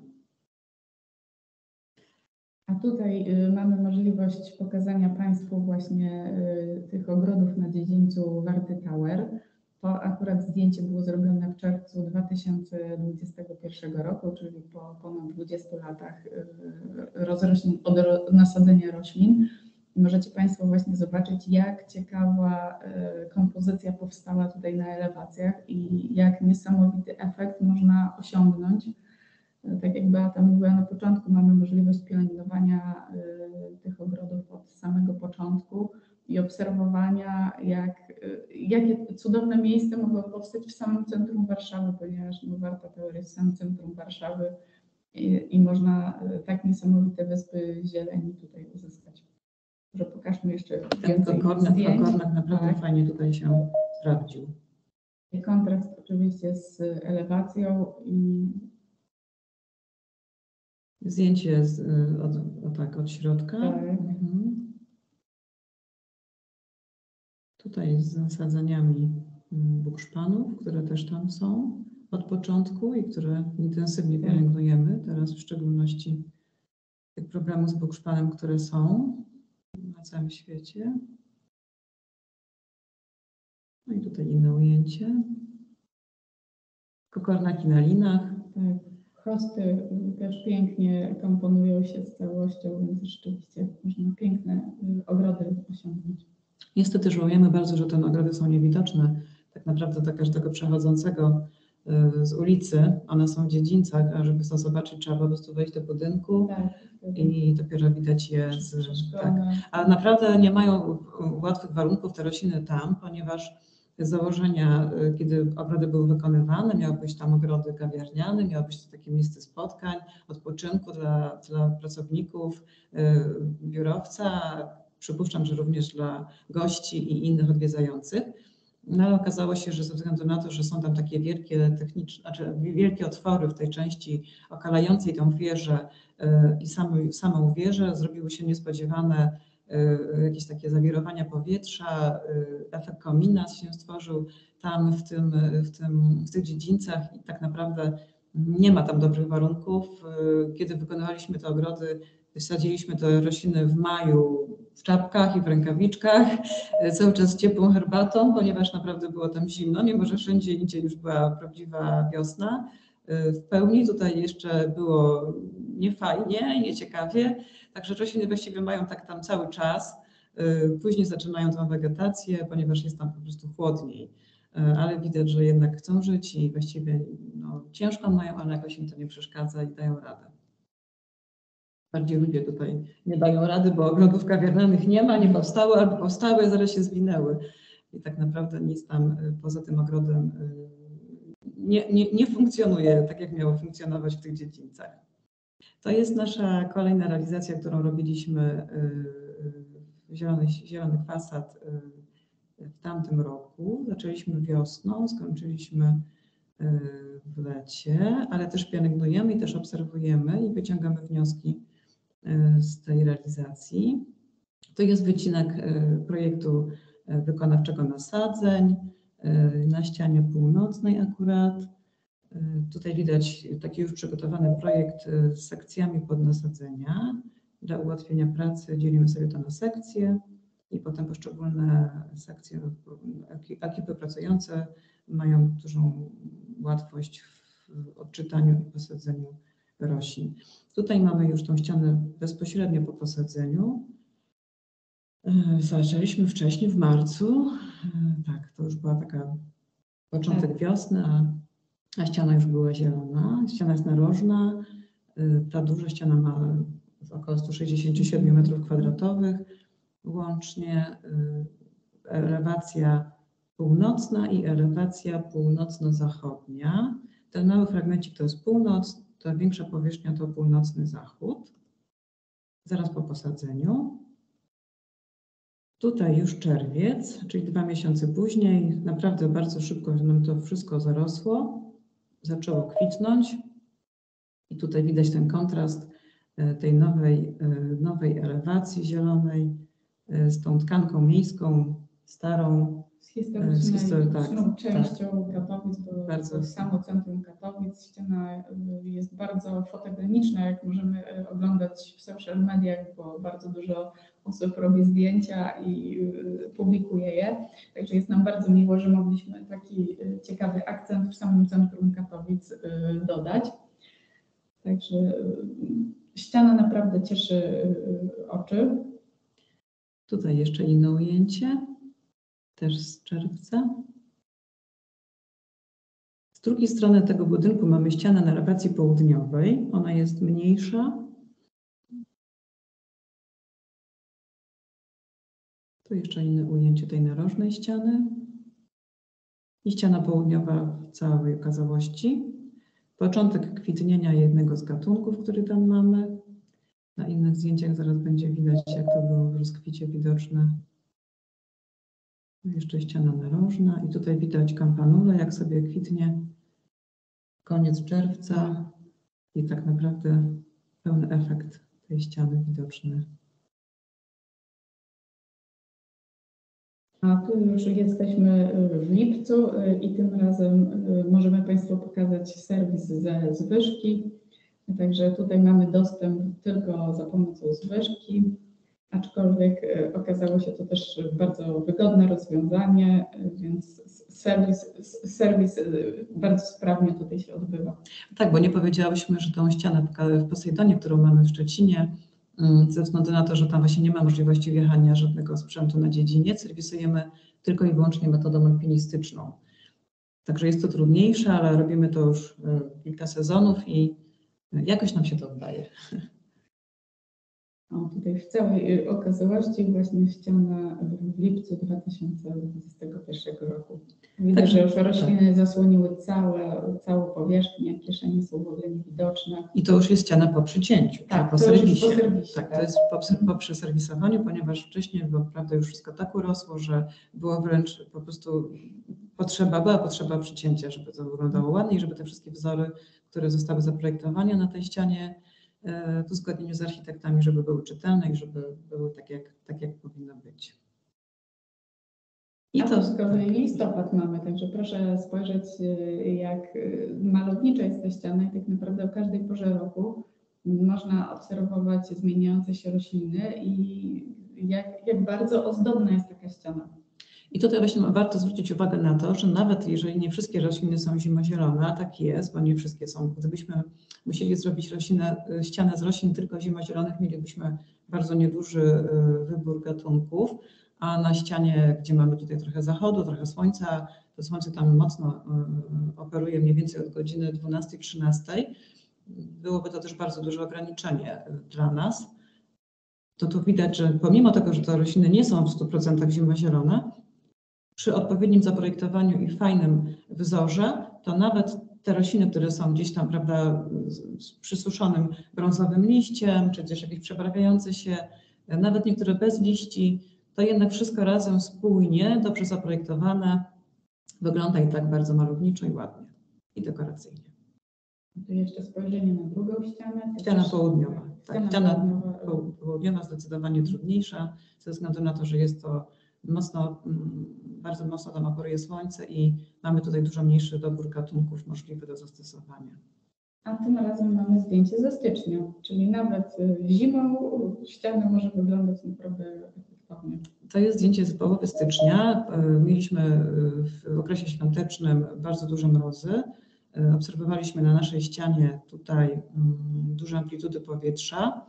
[SPEAKER 3] A tutaj mamy możliwość pokazania Państwu właśnie tych ogrodów na dziedzińcu Warty Tower. To akurat zdjęcie było zrobione w czerwcu 2021 roku, czyli po ponad 20 latach od nasadzenia roślin. Możecie Państwo właśnie zobaczyć, jak ciekawa kompozycja powstała tutaj na elewacjach i jak niesamowity efekt można osiągnąć. Tak jak Beata mówiła na początku, mamy możliwość pielęgnowania tych ogrodów od samego początku i obserwowania, jakie cudowne miejsce mogło powstać w samym centrum Warszawy, ponieważ Warta Tower jest w samym centrum Warszawy i można tak niesamowite wyspy zieleni tutaj uzyskać. Może pokażmy jeszcze więcej zdjęć.
[SPEAKER 2] Kokornak naprawdę fajnie tutaj się sprawdził.
[SPEAKER 3] I kontrast oczywiście z elewacją i
[SPEAKER 2] zdjęcie od środka.
[SPEAKER 3] Tak.
[SPEAKER 2] Tutaj z nasadzeniami bukszpanów, które też tam są od początku i które intensywnie pielęgnujemy teraz, w szczególności tych problemów z bukszpanem, które są na całym świecie. No i tutaj inne ujęcie. Kokornaki na linach.
[SPEAKER 3] Tak. Hosty też pięknie komponują się z całością, więc rzeczywiście można piękne ogrody osiągnąć.
[SPEAKER 2] Niestety żałujemy bardzo, że te ogrody są niewidoczne tak naprawdę dla każdego przechodzącego z ulicy. One są w dziedzińcach, a żeby to zobaczyć, trzeba po prostu wejść do budynku i dopiero widać je. Ale naprawdę nie mają łatwych warunków te rośliny tam, ponieważ z założenia, kiedy ogrody były wykonywane, miały być tam ogrody kawiarniane, miało być to takie miejsce spotkań, odpoczynku dla pracowników, biurowca, przypuszczam, że również dla gości i innych odwiedzających. No ale okazało się, że ze względu na to, że są tam takie wielkie wielkie otwory w tej części okalającej tą wieżę i samą wieżę, zrobiły się niespodziewane jakieś takie zawirowania powietrza, efekt komina się stworzył tam w tych dziedzińcach i tak naprawdę nie ma tam dobrych warunków. Kiedy wykonywaliśmy te ogrody, wysadziliśmy te rośliny w maju w czapkach i w rękawiczkach, cały czas z ciepłą herbatą, ponieważ naprawdę było tam zimno, mimo że wszędzie indziej już była prawdziwa wiosna. W pełni tutaj jeszcze było niefajnie, nieciekawie, także rośliny właściwie mają tak tam cały czas. Później zaczynają tą wegetację, ponieważ jest tam po prostu chłodniej, ale widać, że jednak chcą żyć i właściwie ciężko mają, ale jakoś im to nie przeszkadza i dają radę. Bardziej ludzie tutaj nie dają rady, bo ogrodów kawiarnianych nie ma, nie powstały, albo powstały, zaraz się zwinęły. I tak naprawdę nic tam poza tym ogrodem nie funkcjonuje tak, jak miało funkcjonować w tych dziedzińcach. To jest nasza kolejna realizacja, którą robiliśmy zielonych fasad w tamtym roku. Zaczęliśmy wiosną, skończyliśmy w lecie, ale też pielęgnujemy i też obserwujemy i wyciągamy wnioski z tej realizacji. To jest wycinek projektu wykonawczego nasadzeń na ścianie północnej akurat. Tutaj widać taki już przygotowany projekt z sekcjami pod nasadzenia. Dla ułatwienia pracy dzielimy sobie to na sekcje i potem poszczególne sekcje, ekipy pracujące mają dużą łatwość w odczytaniu i posadzeniu roślin. Tutaj mamy już tą ścianę bezpośrednio po posadzeniu. Zaczęliśmy wcześniej, w marcu. Tak, to już była taka początek wiosny, a ściana już była zielona. Ściana jest narożna. Ta duża ściana ma około 167 m2 łącznie. Elewacja północna i elewacja północno-zachodnia. Ten mały fragmencik to jest północ, ta większa powierzchnia to północny zachód. Zaraz po posadzeniu. Tutaj już czerwiec, czyli 2 miesiące później. Naprawdę bardzo szybko nam to wszystko zarosło. Zaczęło kwitnąć. I tutaj widać ten kontrast tej nowej elewacji zielonej z tą tkanką miejską, starą,
[SPEAKER 3] Z historyczną
[SPEAKER 2] tak,
[SPEAKER 3] częścią Katowic, bo
[SPEAKER 2] bardzo.
[SPEAKER 3] samo centrum Katowic, ściana jest bardzo fotogeniczna, jak możemy oglądać w social mediach, bo bardzo dużo osób robi zdjęcia i publikuje je. Także jest nam bardzo miło, że mogliśmy taki ciekawy akcent w samym centrum Katowic dodać. Także ściana naprawdę cieszy oczy.
[SPEAKER 2] Tutaj jeszcze inne ujęcie, też z czerwca. Z drugiej strony tego budynku mamy ścianę na elewacji południowej. Ona jest mniejsza. Tu jeszcze inne ujęcie tej narożnej ściany. I ściana południowa w całej okazałości. Początek kwitnienia jednego z gatunków, który tam mamy. Na innych zdjęciach zaraz będzie widać, jak to było w rozkwicie widoczne. Jeszcze ściana narożna i tutaj widać kampanulę, jak sobie kwitnie. Koniec czerwca i tak naprawdę pełny efekt tej ściany widoczny.
[SPEAKER 3] A tu już jesteśmy w lipcu i tym razem możemy Państwu pokazać serwis ze Zwyżki. Także tutaj mamy dostęp tylko za pomocą Zwyżki, aczkolwiek okazało się to też bardzo wygodne rozwiązanie, więc serwis bardzo sprawnie tutaj się odbywa.
[SPEAKER 2] Tak, bo nie powiedziałyśmy, że tą ścianę w Posejdonie, którą mamy w Szczecinie, ze względu na to, że tam właśnie nie ma możliwości wjechania żadnego sprzętu na dziedziniec, serwisujemy tylko i wyłącznie metodą alpinistyczną. Także jest to trudniejsze, ale robimy to już kilka sezonów i jakoś nam się to udaje.
[SPEAKER 3] O, tutaj w całej okazałości właśnie ściana w lipcu 2021 roku. Widać, że już rośliny zasłoniły całą powierzchnię, kieszenie są w ogóle niewidoczne.
[SPEAKER 2] I to już jest ściana po przycięciu,
[SPEAKER 3] tak,
[SPEAKER 2] po serwisie.
[SPEAKER 3] Tak,
[SPEAKER 2] to jest po przeserwisowaniu, ponieważ wcześniej naprawdę już wszystko tak urosło, że było wręcz po prostu była potrzeba przycięcia, żeby to wyglądało ładniej, żeby te wszystkie wzory, które zostały zaprojektowane na tej ścianie, w uzgodnieniu z architektami, żeby były czytelne i żeby były tak jak powinno być.
[SPEAKER 3] I to z kolei listopad mamy, także proszę spojrzeć, jak malownicza jest ta ściana i tak naprawdę o każdej porze roku można obserwować zmieniające się rośliny i jak bardzo ozdobna jest taka ściana.
[SPEAKER 2] I tutaj właśnie warto zwrócić uwagę na to, że nawet jeżeli nie wszystkie rośliny są zimozielone, a tak jest, bo nie wszystkie są, gdybyśmy musieli zrobić ścianę z roślin tylko zimozielonych, mielibyśmy bardzo nieduży wybór gatunków, a na ścianie, gdzie mamy tutaj trochę zachodu, trochę słońca, to słońce tam mocno operuje mniej więcej od godziny 12-13, byłoby to też bardzo duże ograniczenie dla nas. To tu widać, że pomimo tego, że te rośliny nie są w 100% zimozielone, przy odpowiednim zaprojektowaniu i fajnym wzorze, to nawet te rośliny, które są gdzieś tam, prawda, z przysuszonym brązowym liściem, czy gdzieś jakieś przebarwiające się, nawet niektóre bez liści, to jednak wszystko razem spójnie, dobrze zaprojektowane, wygląda i tak bardzo malowniczo i ładnie i dekoracyjnie.
[SPEAKER 3] Tu jeszcze spojrzenie na drugą ścianę.
[SPEAKER 2] Ściana południowa. Tak, ściana południowa zdecydowanie trudniejsza, ze względu na to, że jest to bardzo mocno tam operuje słońce i mamy tutaj dużo mniejszy dobór gatunków możliwy do zastosowania.
[SPEAKER 3] A tym razem mamy zdjęcie ze stycznia, czyli nawet zimą ściana może wyglądać naprawdę efektownie.
[SPEAKER 2] To jest zdjęcie z połowy stycznia. Mieliśmy w okresie świątecznym bardzo duże mrozy. Obserwowaliśmy na naszej ścianie tutaj duże amplitudy powietrza.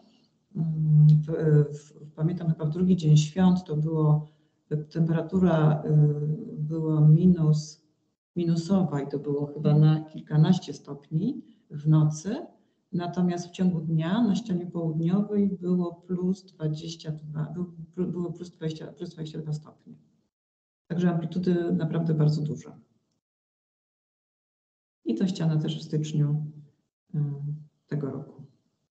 [SPEAKER 2] Pamiętam chyba w drugi dzień świąt to było, temperatura była minusowa i to było chyba na kilkanaście stopni w nocy. Natomiast w ciągu dnia na ścianie południowej było plus 22, było plus 22 stopnie. Także amplitudy naprawdę bardzo duże. I to ściana też w styczniu tego roku.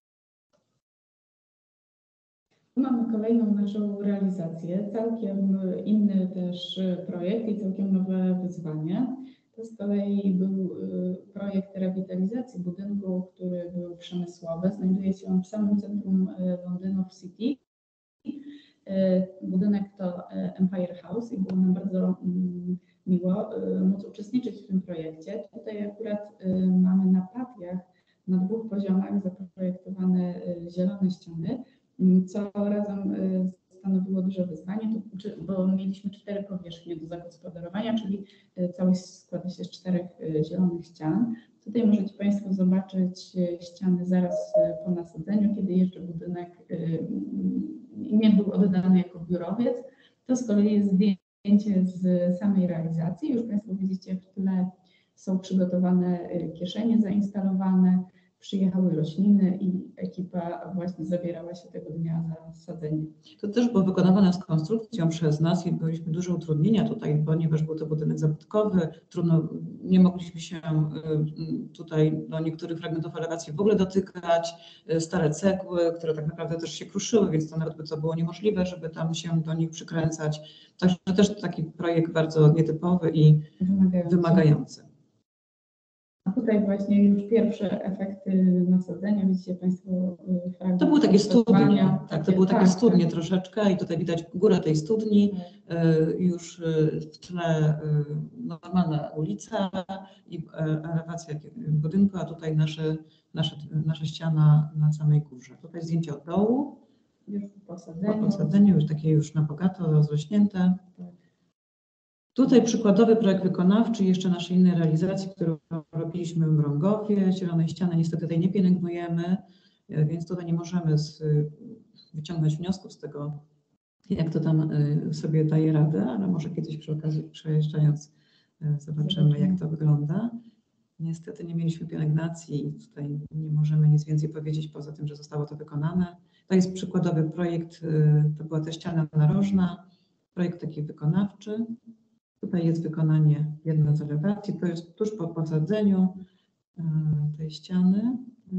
[SPEAKER 3] Mamy kolejną naszą realizację, całkiem inny też projekt i całkiem nowe wyzwanie. To z kolei był projekt rewitalizacji budynku, który był przemysłowy. Znajduje się on w samym centrum Londynu, w City. Budynek to Empire House i było nam bardzo miło móc uczestniczyć w tym projekcie. Tutaj akurat mamy na patiach na 2 poziomach zaprojektowane zielone ściany, co razem stanowiło duże wyzwanie, bo mieliśmy 4 powierzchnie do zagospodarowania, czyli całość składa się z 4 zielonych ścian. Tutaj możecie Państwo zobaczyć ściany zaraz po nasadzeniu, kiedy jeszcze budynek nie był oddany jako biurowiec. To z kolei jest zdjęcie z samej realizacji. Już Państwo widzicie, w tle są przygotowane kieszenie zainstalowane, przyjechały rośliny i ekipa właśnie zabierała się tego dnia za sadzenie.
[SPEAKER 2] To też było wykonywane z konstrukcją przez nas i byliśmy duże utrudnienia tutaj, ponieważ był to budynek zabytkowy, trudno, nie mogliśmy się tutaj do niektórych fragmentów elewacji w ogóle dotykać, stare cegły, które tak naprawdę też się kruszyły, więc to nawet by to było niemożliwe, żeby tam się do nich przykręcać. Także też taki projekt bardzo nietypowy i wymagający.
[SPEAKER 3] A tutaj właśnie już pierwsze efekty nasadzenia, widzicie Państwo fragment.
[SPEAKER 2] To były takie studnie,
[SPEAKER 3] tak,
[SPEAKER 2] to były takie studnie troszeczkę i tutaj widać górę tej studni, już w tle normalna ulica i elewacja budynku, a tutaj nasza ściana na samej górze. Tutaj zdjęcie od dołu,
[SPEAKER 3] już po
[SPEAKER 2] posadzeniu, już takie już na bogato rozrośnięte. Tutaj przykładowy projekt wykonawczy jeszcze naszej innej realizacji, którą robiliśmy w Mrągowie. Zielonej ściany niestety tej nie pielęgnujemy, więc tutaj nie możemy wyciągnąć wniosków z tego, jak to tam sobie daje radę, ale może kiedyś przy okazji przejeżdżając zobaczymy, jak to wygląda. Niestety nie mieliśmy pielęgnacji i tutaj nie możemy nic więcej powiedzieć poza tym, że zostało to wykonane. To jest przykładowy projekt, to była ta ściana narożna, projekt taki wykonawczy. Tutaj jest wykonanie jedna z elewacji, to jest tuż po posadzeniu tej ściany.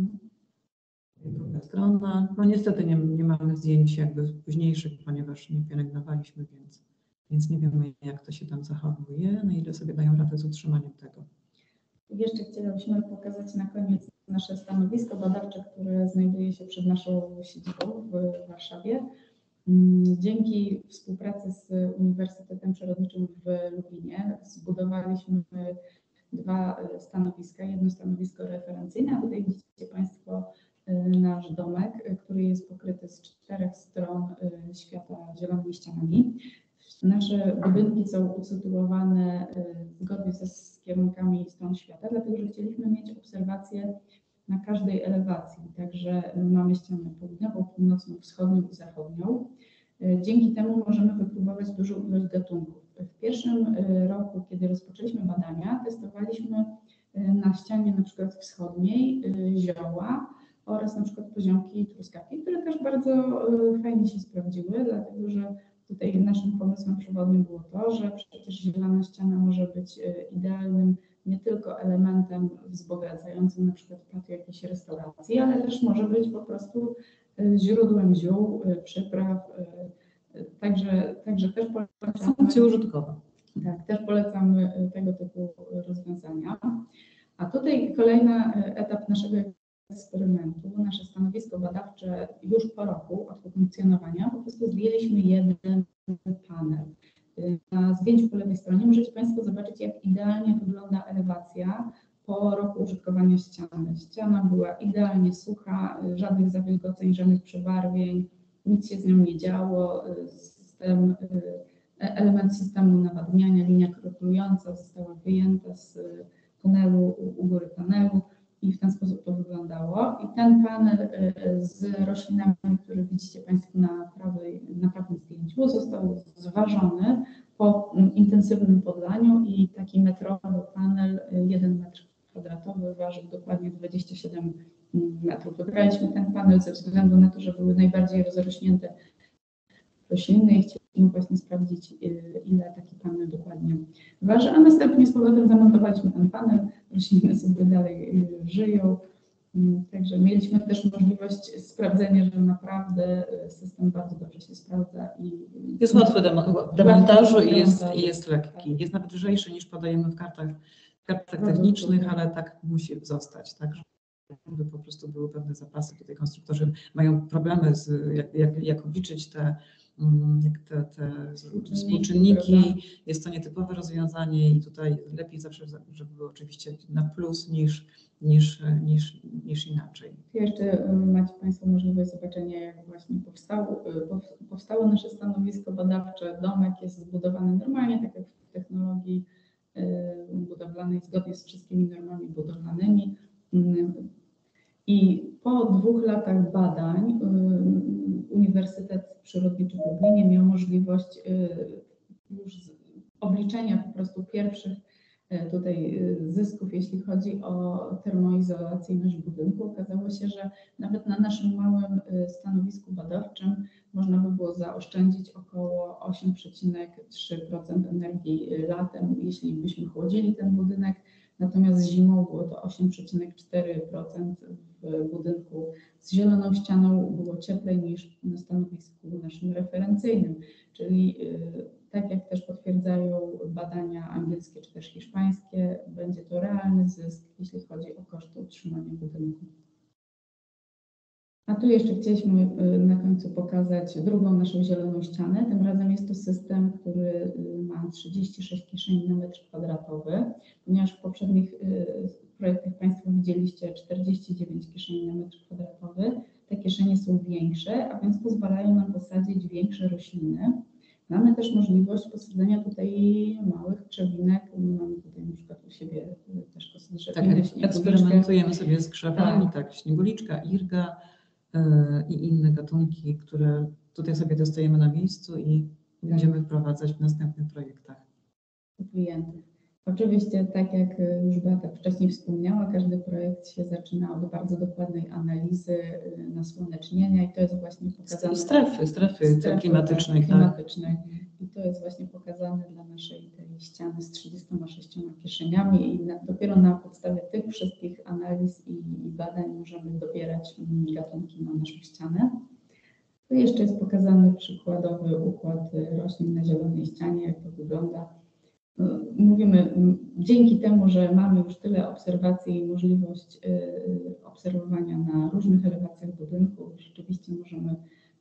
[SPEAKER 2] Druga strona. No niestety nie mamy zdjęć jakby późniejszych, ponieważ nie pielęgnowaliśmy, więc nie wiemy, jak to się tam zachowuje, na ile sobie dają radę z utrzymaniem tego.
[SPEAKER 3] Jeszcze chcielibyśmy pokazać na koniec nasze stanowisko badawcze, które znajduje się przed naszą siedzibą w Warszawie. Dzięki współpracy z Uniwersytetem Przyrodniczym w Lublinie zbudowaliśmy 2 stanowiska. Jedno stanowisko referencyjne, a tutaj widzicie Państwo nasz domek, który jest pokryty z 4 stron świata zielonymi ścianami. Nasze budynki są usytuowane zgodnie z kierunkami stron świata, dlatego że chcieliśmy mieć obserwacje na każdej elewacji. Także mamy ścianę południową, północną, wschodnią i zachodnią. Dzięki temu możemy wypróbować dużą ilość gatunków. W pierwszym roku, kiedy rozpoczęliśmy badania, testowaliśmy na ścianie na przykład wschodniej zioła oraz na przykład poziomki i truskawki, które też bardzo fajnie się sprawdziły, dlatego że tutaj naszym pomysłem przewodnim było to, że przecież zielona ściana może być idealnym nie tylko elementem wzbogacającym na przykład patio jakiejś restauracji, ale też może być po prostu źródłem ziół, przypraw. Także też polecamy.
[SPEAKER 2] Funkcja użytkowa.
[SPEAKER 3] Tak, też polecamy tego typu rozwiązania. A tutaj kolejny etap naszego eksperymentu, nasze stanowisko badawcze już po roku od funkcjonowania, po prostu zdjęliśmy jeden panel. Na zdjęciu po lewej stronie możecie Państwo zobaczyć, jak idealnie wygląda elewacja po roku użytkowania ściany. Ściana była idealnie sucha, żadnych zawilgoceń, żadnych przebarwień, nic się z nią nie działo. Element systemu nawadniania, linia kroklująca została wyjęta z tunelu u góry panelu i w ten sposób to wyglądało. I ten panel z roślinami, które widzicie Państwo na prawym zdjęciu, został zważony po intensywnym podlaniu i taki metrowy panel, 1 metr kwadratowy, ważył dokładnie 27 metrów. Wybraliśmy ten panel ze względu na to, że były najbardziej rozrośnięte rośliny i chcieliśmy właśnie sprawdzić, ile taki panel dokładnie waży, a następnie z powrotem zamontowaliśmy ten panel, rośliny sobie dalej żyją. Także mieliśmy też możliwość sprawdzenia, że naprawdę system bardzo dobrze się sprawdza i
[SPEAKER 2] jest łatwy do demontażu i jest lekki. Jest nawet lżejszy niż podajemy w kartach technicznych, ale tak musi zostać. Tak, żeby po prostu były pewne zapasy. Tutaj konstruktorzy mają problemy jak obliczyć te te współczynniki. Jest to nietypowe rozwiązanie i tutaj lepiej zawsze, żeby było oczywiście na plus niż inaczej.
[SPEAKER 3] Jeszcze macie Państwo możliwość zobaczenia, jak właśnie powstało nasze stanowisko badawcze. Domek jest zbudowany normalnie, tak jak w technologii budowlanej, zgodnie z wszystkimi normami budowlanymi. I po 2 latach badań Uniwersytet Przyrodniczy w Lublinie miał możliwość już obliczenia po prostu pierwszych tutaj zysków, jeśli chodzi o termoizolacyjność budynku. Okazało się, że nawet na naszym małym stanowisku badawczym można by było zaoszczędzić około 8,3% energii latem, jeśli byśmy chłodzili ten budynek. Natomiast zimą było to 8,4% w budynku z zieloną ścianą, było cieplej niż na stanowisku naszym referencyjnym, czyli tak jak też potwierdzają badania angielskie czy też hiszpańskie, będzie to realny zysk, jeśli chodzi o koszty utrzymania budynku. A tu jeszcze chcieliśmy na końcu pokazać drugą naszą zieloną ścianę. Tym razem jest to system, który ma 36 kieszeni na metr kwadratowy, ponieważ w poprzednich projektach Państwo widzieliście 49 kieszeni na metr kwadratowy. Te kieszenie są większe, a więc pozwalają nam posadzić większe rośliny. Mamy też możliwość posadzenia tutaj małych krzewinek. Mamy tutaj na przykład u siebie też kosy drzewne.
[SPEAKER 2] Tak, eksperymentujemy sobie z krzewami, tak, śnieguliczka, irga i inne gatunki, które tutaj sobie testujemy na miejscu i będziemy wprowadzać w następnych projektach.
[SPEAKER 3] Klientów. Oczywiście, tak jak już Beata wcześniej wspomniała, każdy projekt się zaczyna od bardzo dokładnej analizy nasłonecznienia i to jest właśnie pokazane.
[SPEAKER 2] Strefy klimatycznej.
[SPEAKER 3] Klimatycznej. I to jest właśnie pokazane dla naszej tej ściany z 36 kieszeniami i dopiero na podstawie tych wszystkich analiz i badań możemy dobierać gatunki na naszą ścianę. Tu jeszcze jest pokazany przykładowy układ roślin na zielonej ścianie, jak to wygląda. Mówimy, dzięki temu, że mamy już tyle obserwacji i możliwość obserwowania na różnych elewacjach budynku, rzeczywiście możemy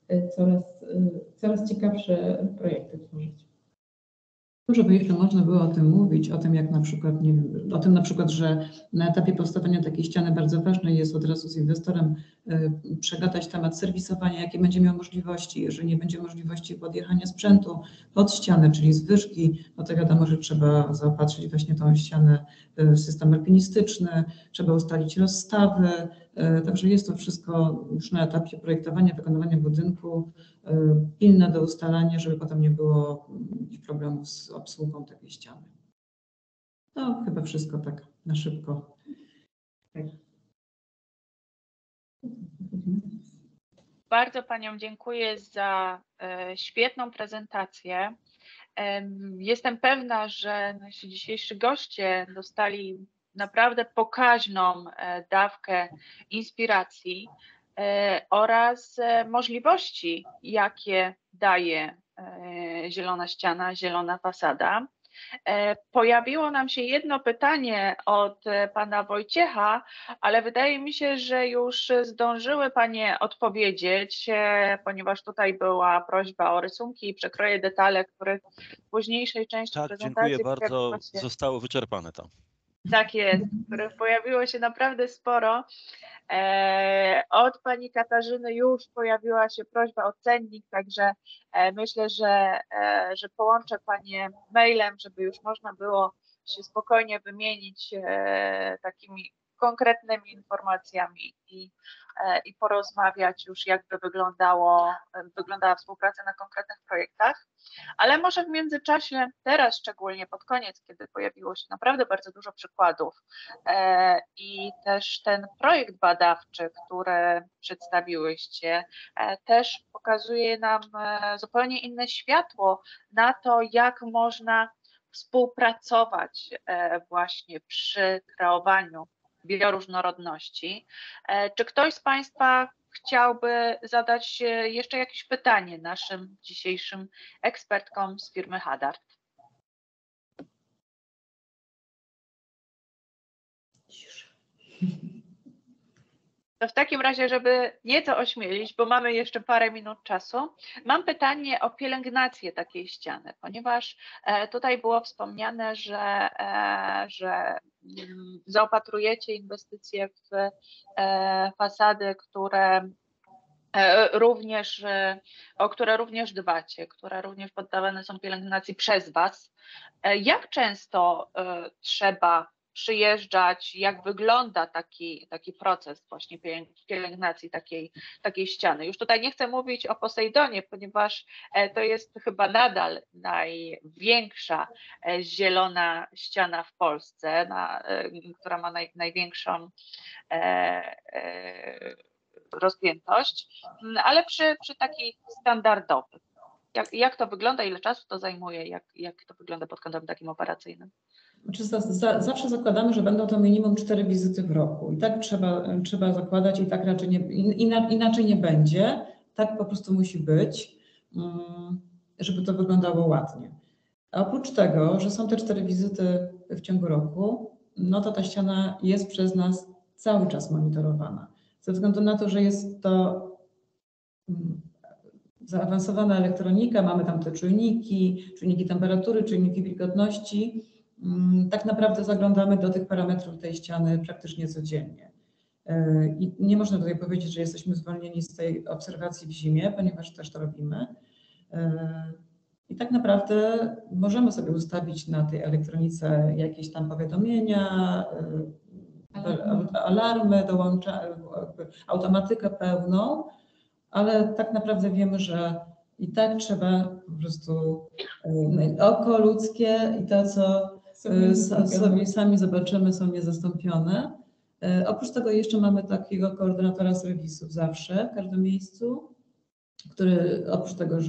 [SPEAKER 3] coraz ciekawsze projekty tworzyć.
[SPEAKER 2] Żeby jeszcze można było o tym mówić, o tym jak na przykład, nie wiem, o tym na przykład, że na etapie powstawania takiej ściany bardzo ważne jest od razu z inwestorem przegadać temat serwisowania, jakie będzie miał możliwości. Jeżeli nie będzie możliwości podjechania sprzętu pod ścianę, czyli zwyżki, no to wiadomo, że trzeba zaopatrzyć właśnie tą ścianę w system alpinistyczny, trzeba ustalić rozstawy. Także jest to wszystko już na etapie projektowania, wykonywania budynku pilne do ustalania, żeby potem nie było problemów z obsługą takiej ściany. No chyba wszystko tak na szybko. Tak.
[SPEAKER 1] Bardzo Paniom dziękuję za świetną prezentację. Jestem pewna, że nasi dzisiejsi goście dostali naprawdę pokaźną dawkę inspiracji oraz możliwości, jakie daje zielona ściana, zielona fasada. Pojawiło nam się jedno pytanie od pana Wojciecha, ale wydaje mi się, że już zdążyły Panie odpowiedzieć, ponieważ tutaj była prośba o rysunki i przekroje detale, których w późniejszej części prezentacji
[SPEAKER 4] dziękuję bardzo. Zostało wyczerpane tam.
[SPEAKER 1] Tak jest, których pojawiło się naprawdę sporo. Od Pani Katarzyny już pojawiła się prośba o cennik, także myślę, że połączę Panie mailem, żeby już można było się spokojnie wymienić takimi konkretnymi informacjami i porozmawiać już, jakby wyglądała współpraca na konkretnych projektach. Ale może w międzyczasie, teraz szczególnie pod koniec, kiedy pojawiło się naprawdę bardzo dużo przykładów i też ten projekt badawczy, który przedstawiłyście, też pokazuje nam zupełnie inne światło na to, jak można współpracować właśnie przy kreowaniu bioróżnorodności. Czy ktoś z Państwa chciałby zadać jeszcze jakieś pytanie naszym dzisiejszym ekspertkom z firmy Hadart? To w takim razie, żeby nieco ośmielić, bo mamy jeszcze parę minut czasu, mam pytanie o pielęgnację takiej ściany, ponieważ tutaj było wspomniane, że zaopatrujecie inwestycje w fasady, o które również dbacie, które również poddawane są pielęgnacji przez Was. Jak często trzeba przyjeżdżać, jak wygląda taki proces właśnie pielęgnacji takiej ściany? Już tutaj nie chcę mówić o Posejdonie, ponieważ to jest chyba nadal największa zielona ściana w Polsce, która ma największą rozpiętość, ale przy takich standardowych. Jak to wygląda, ile czasu to zajmuje, jak to wygląda pod kątem takim operacyjnym?
[SPEAKER 2] Znaczy, zawsze zakładamy, że będą to minimum 4 wizyty w roku i tak trzeba zakładać i tak raczej inaczej nie będzie. Tak po prostu musi być, żeby to wyglądało ładnie. A oprócz tego, że są te 4 wizyty w ciągu roku, no to ta ściana jest przez nas cały czas monitorowana. Ze względu na to, że jest to zaawansowana elektronika, mamy tam te czujniki temperatury, czujniki wilgotności. Tak naprawdę zaglądamy do tych parametrów tej ściany praktycznie codziennie. I nie można tutaj powiedzieć, że jesteśmy zwolnieni z tej obserwacji w zimie, ponieważ też to robimy. I tak naprawdę możemy sobie ustawić na tej elektronice jakieś tam powiadomienia, alarmy, automatykę pełną, ale tak naprawdę wiemy, że i tak trzeba po prostu oko ludzkie i to, co sobie sami zobaczymy, są niezastąpione. Oprócz tego jeszcze mamy takiego koordynatora serwisów zawsze w każdym miejscu, który oprócz tego,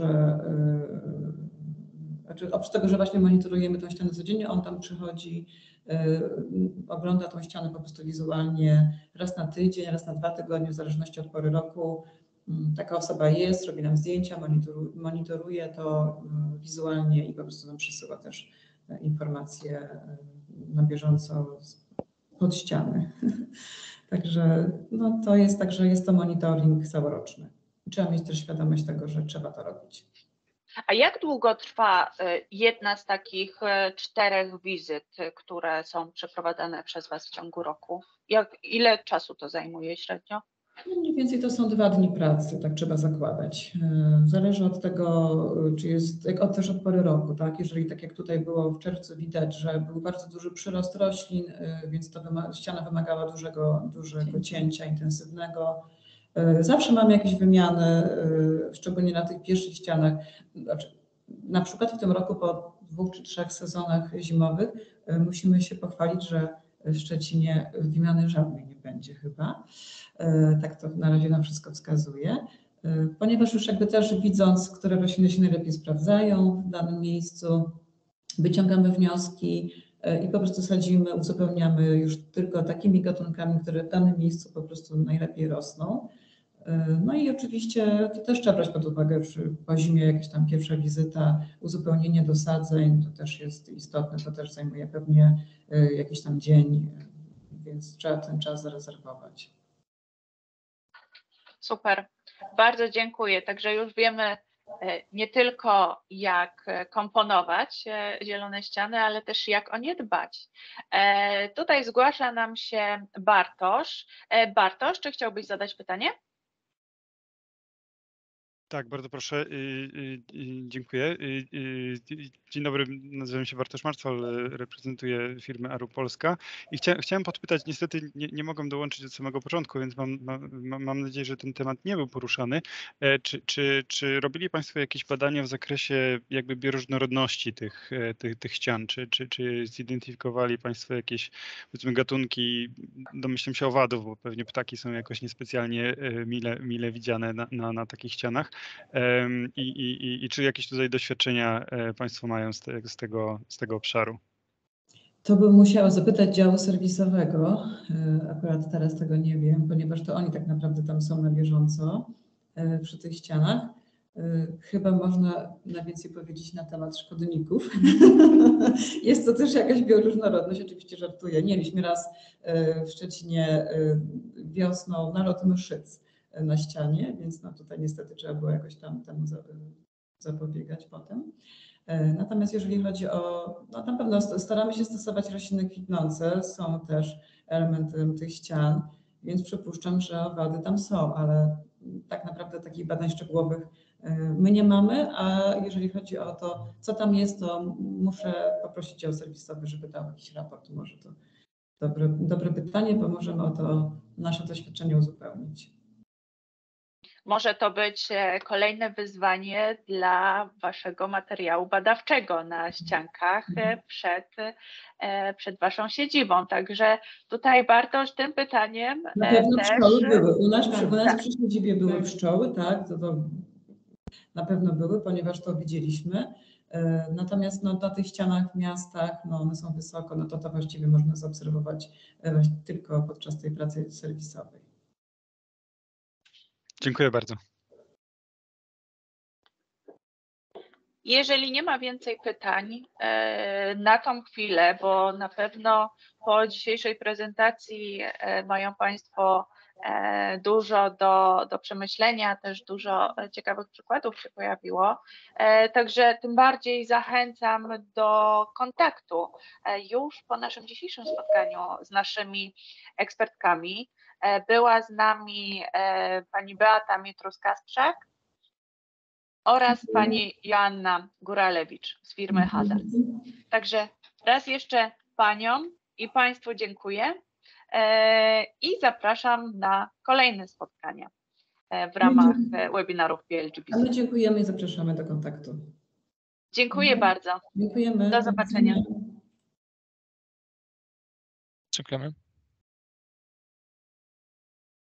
[SPEAKER 2] że właśnie monitorujemy tą ścianę codziennie, on tam przychodzi, ogląda tą ścianę po prostu wizualnie raz na tydzień, raz na 2 tygodnie, w zależności od pory roku. Taka osoba jest, robi nam zdjęcia, monitoruje to wizualnie i po prostu nam przysyła też informacje na bieżąco pod ściany. Także no, to jest tak, że jest to monitoring całoroczny. Trzeba mieć też świadomość tego, że trzeba to robić.
[SPEAKER 1] A jak długo trwa jedna z takich 4 wizyt, które są przeprowadzane przez Was w ciągu roku? Ile czasu to zajmuje średnio?
[SPEAKER 2] No mniej więcej to są 2 dni pracy, tak trzeba zakładać. Zależy od tego, czy jest, też od pory roku, tak? Jeżeli tak jak tutaj było w czerwcu widać, że był bardzo duży przyrost roślin, więc ściana wymagała dużego cięcia intensywnego. Zawsze mamy jakieś wymiany, szczególnie na tych pierwszych ścianach. Znaczy, na przykład w tym roku po 2 czy 3 sezonach zimowych musimy się pochwalić, że w Szczecinie wymiany żadnej nie będzie chyba. Tak to na razie nam wszystko wskazuje, ponieważ już jakby też widząc, które rośliny się najlepiej sprawdzają w danym miejscu, wyciągamy wnioski i po prostu sadzimy, uzupełniamy już tylko takimi gatunkami, które w danym miejscu po prostu najlepiej rosną. No i oczywiście to też trzeba brać pod uwagę po zimie jakaś tam pierwsza wizyta, uzupełnienie dosadzeń, to też jest istotne, to też zajmuje pewnie jakiś tam dzień, więc trzeba ten czas zarezerwować.
[SPEAKER 1] Super, bardzo dziękuję. Także już wiemy nie tylko jak komponować zielone ściany, ale też jak o nie dbać. Tutaj zgłasza nam się Bartosz. Bartosz, czy chciałbyś zadać pytanie?
[SPEAKER 5] Tak, bardzo proszę. Dziękuję. Dzień dobry, nazywam się Bartosz Marcwal, reprezentuję firmę Aru Polska i chciałem podpytać, niestety nie mogłem dołączyć od samego początku, więc mam nadzieję, że ten temat nie był poruszany. Czy robili Państwo jakieś badania w zakresie jakby bioróżnorodności tych ścian? Czy zidentyfikowali Państwo jakieś, powiedzmy, gatunki, domyślam się owadów, bo pewnie ptaki są jakoś niespecjalnie mile widziane na takich ścianach? I czy jakieś tutaj doświadczenia Państwo mają z tego obszaru?
[SPEAKER 2] To bym musiała zapytać działu serwisowego. Akurat teraz tego nie wiem, ponieważ to oni tak naprawdę tam są na bieżąco przy tych ścianach. Chyba można najwięcej powiedzieć na temat szkodników. Jest to też jakaś bioróżnorodność, oczywiście żartuję. Mieliśmy raz w Szczecinie wiosną nalot mszyc na ścianie, więc no tutaj niestety trzeba było jakoś tam temu zapobiegać potem. Natomiast jeżeli chodzi o, no na pewno staramy się stosować rośliny kwitnące, są też elementem tych ścian, więc przypuszczam, że owady tam są, ale tak naprawdę takich badań szczegółowych my nie mamy, a jeżeli chodzi o to, co tam jest, to muszę poprosić dział serwisowy, żeby dał jakiś raport. Może to dobre pytanie, bo możemy o to nasze doświadczenie uzupełnić.
[SPEAKER 1] Może to być kolejne wyzwanie dla waszego materiału badawczego na ściankach przed waszą siedzibą. Także tutaj Bartosz tym pytaniem
[SPEAKER 2] na pewno
[SPEAKER 1] też...
[SPEAKER 2] pszczoły były. U nas przy siedzibie były pszczoły, tak, to na pewno były, ponieważ to widzieliśmy. Natomiast no, na tych ścianach w miastach, no, one są wysoko, no to właściwie można zaobserwować tylko podczas tej pracy serwisowej.
[SPEAKER 5] Dziękuję bardzo.
[SPEAKER 1] Jeżeli nie ma więcej pytań na tą chwilę, bo na pewno po dzisiejszej prezentacji mają Państwo dużo do przemyślenia, też dużo ciekawych przykładów się pojawiło, także tym bardziej zachęcam do kontaktu już po naszym dzisiejszym spotkaniu z naszymi ekspertkami. Była z nami pani Beata Mitrus-Kasprzak oraz pani Joanna Góralewicz z firmy Hazard. Także raz jeszcze paniom i państwu dziękuję i zapraszam na kolejne spotkania w ramach webinarów PLGBC.
[SPEAKER 2] A my dziękujemy i zapraszamy do kontaktu.
[SPEAKER 1] Dziękuję bardzo.
[SPEAKER 2] Dziękujemy.
[SPEAKER 1] Do zobaczenia.
[SPEAKER 6] Dziękujemy.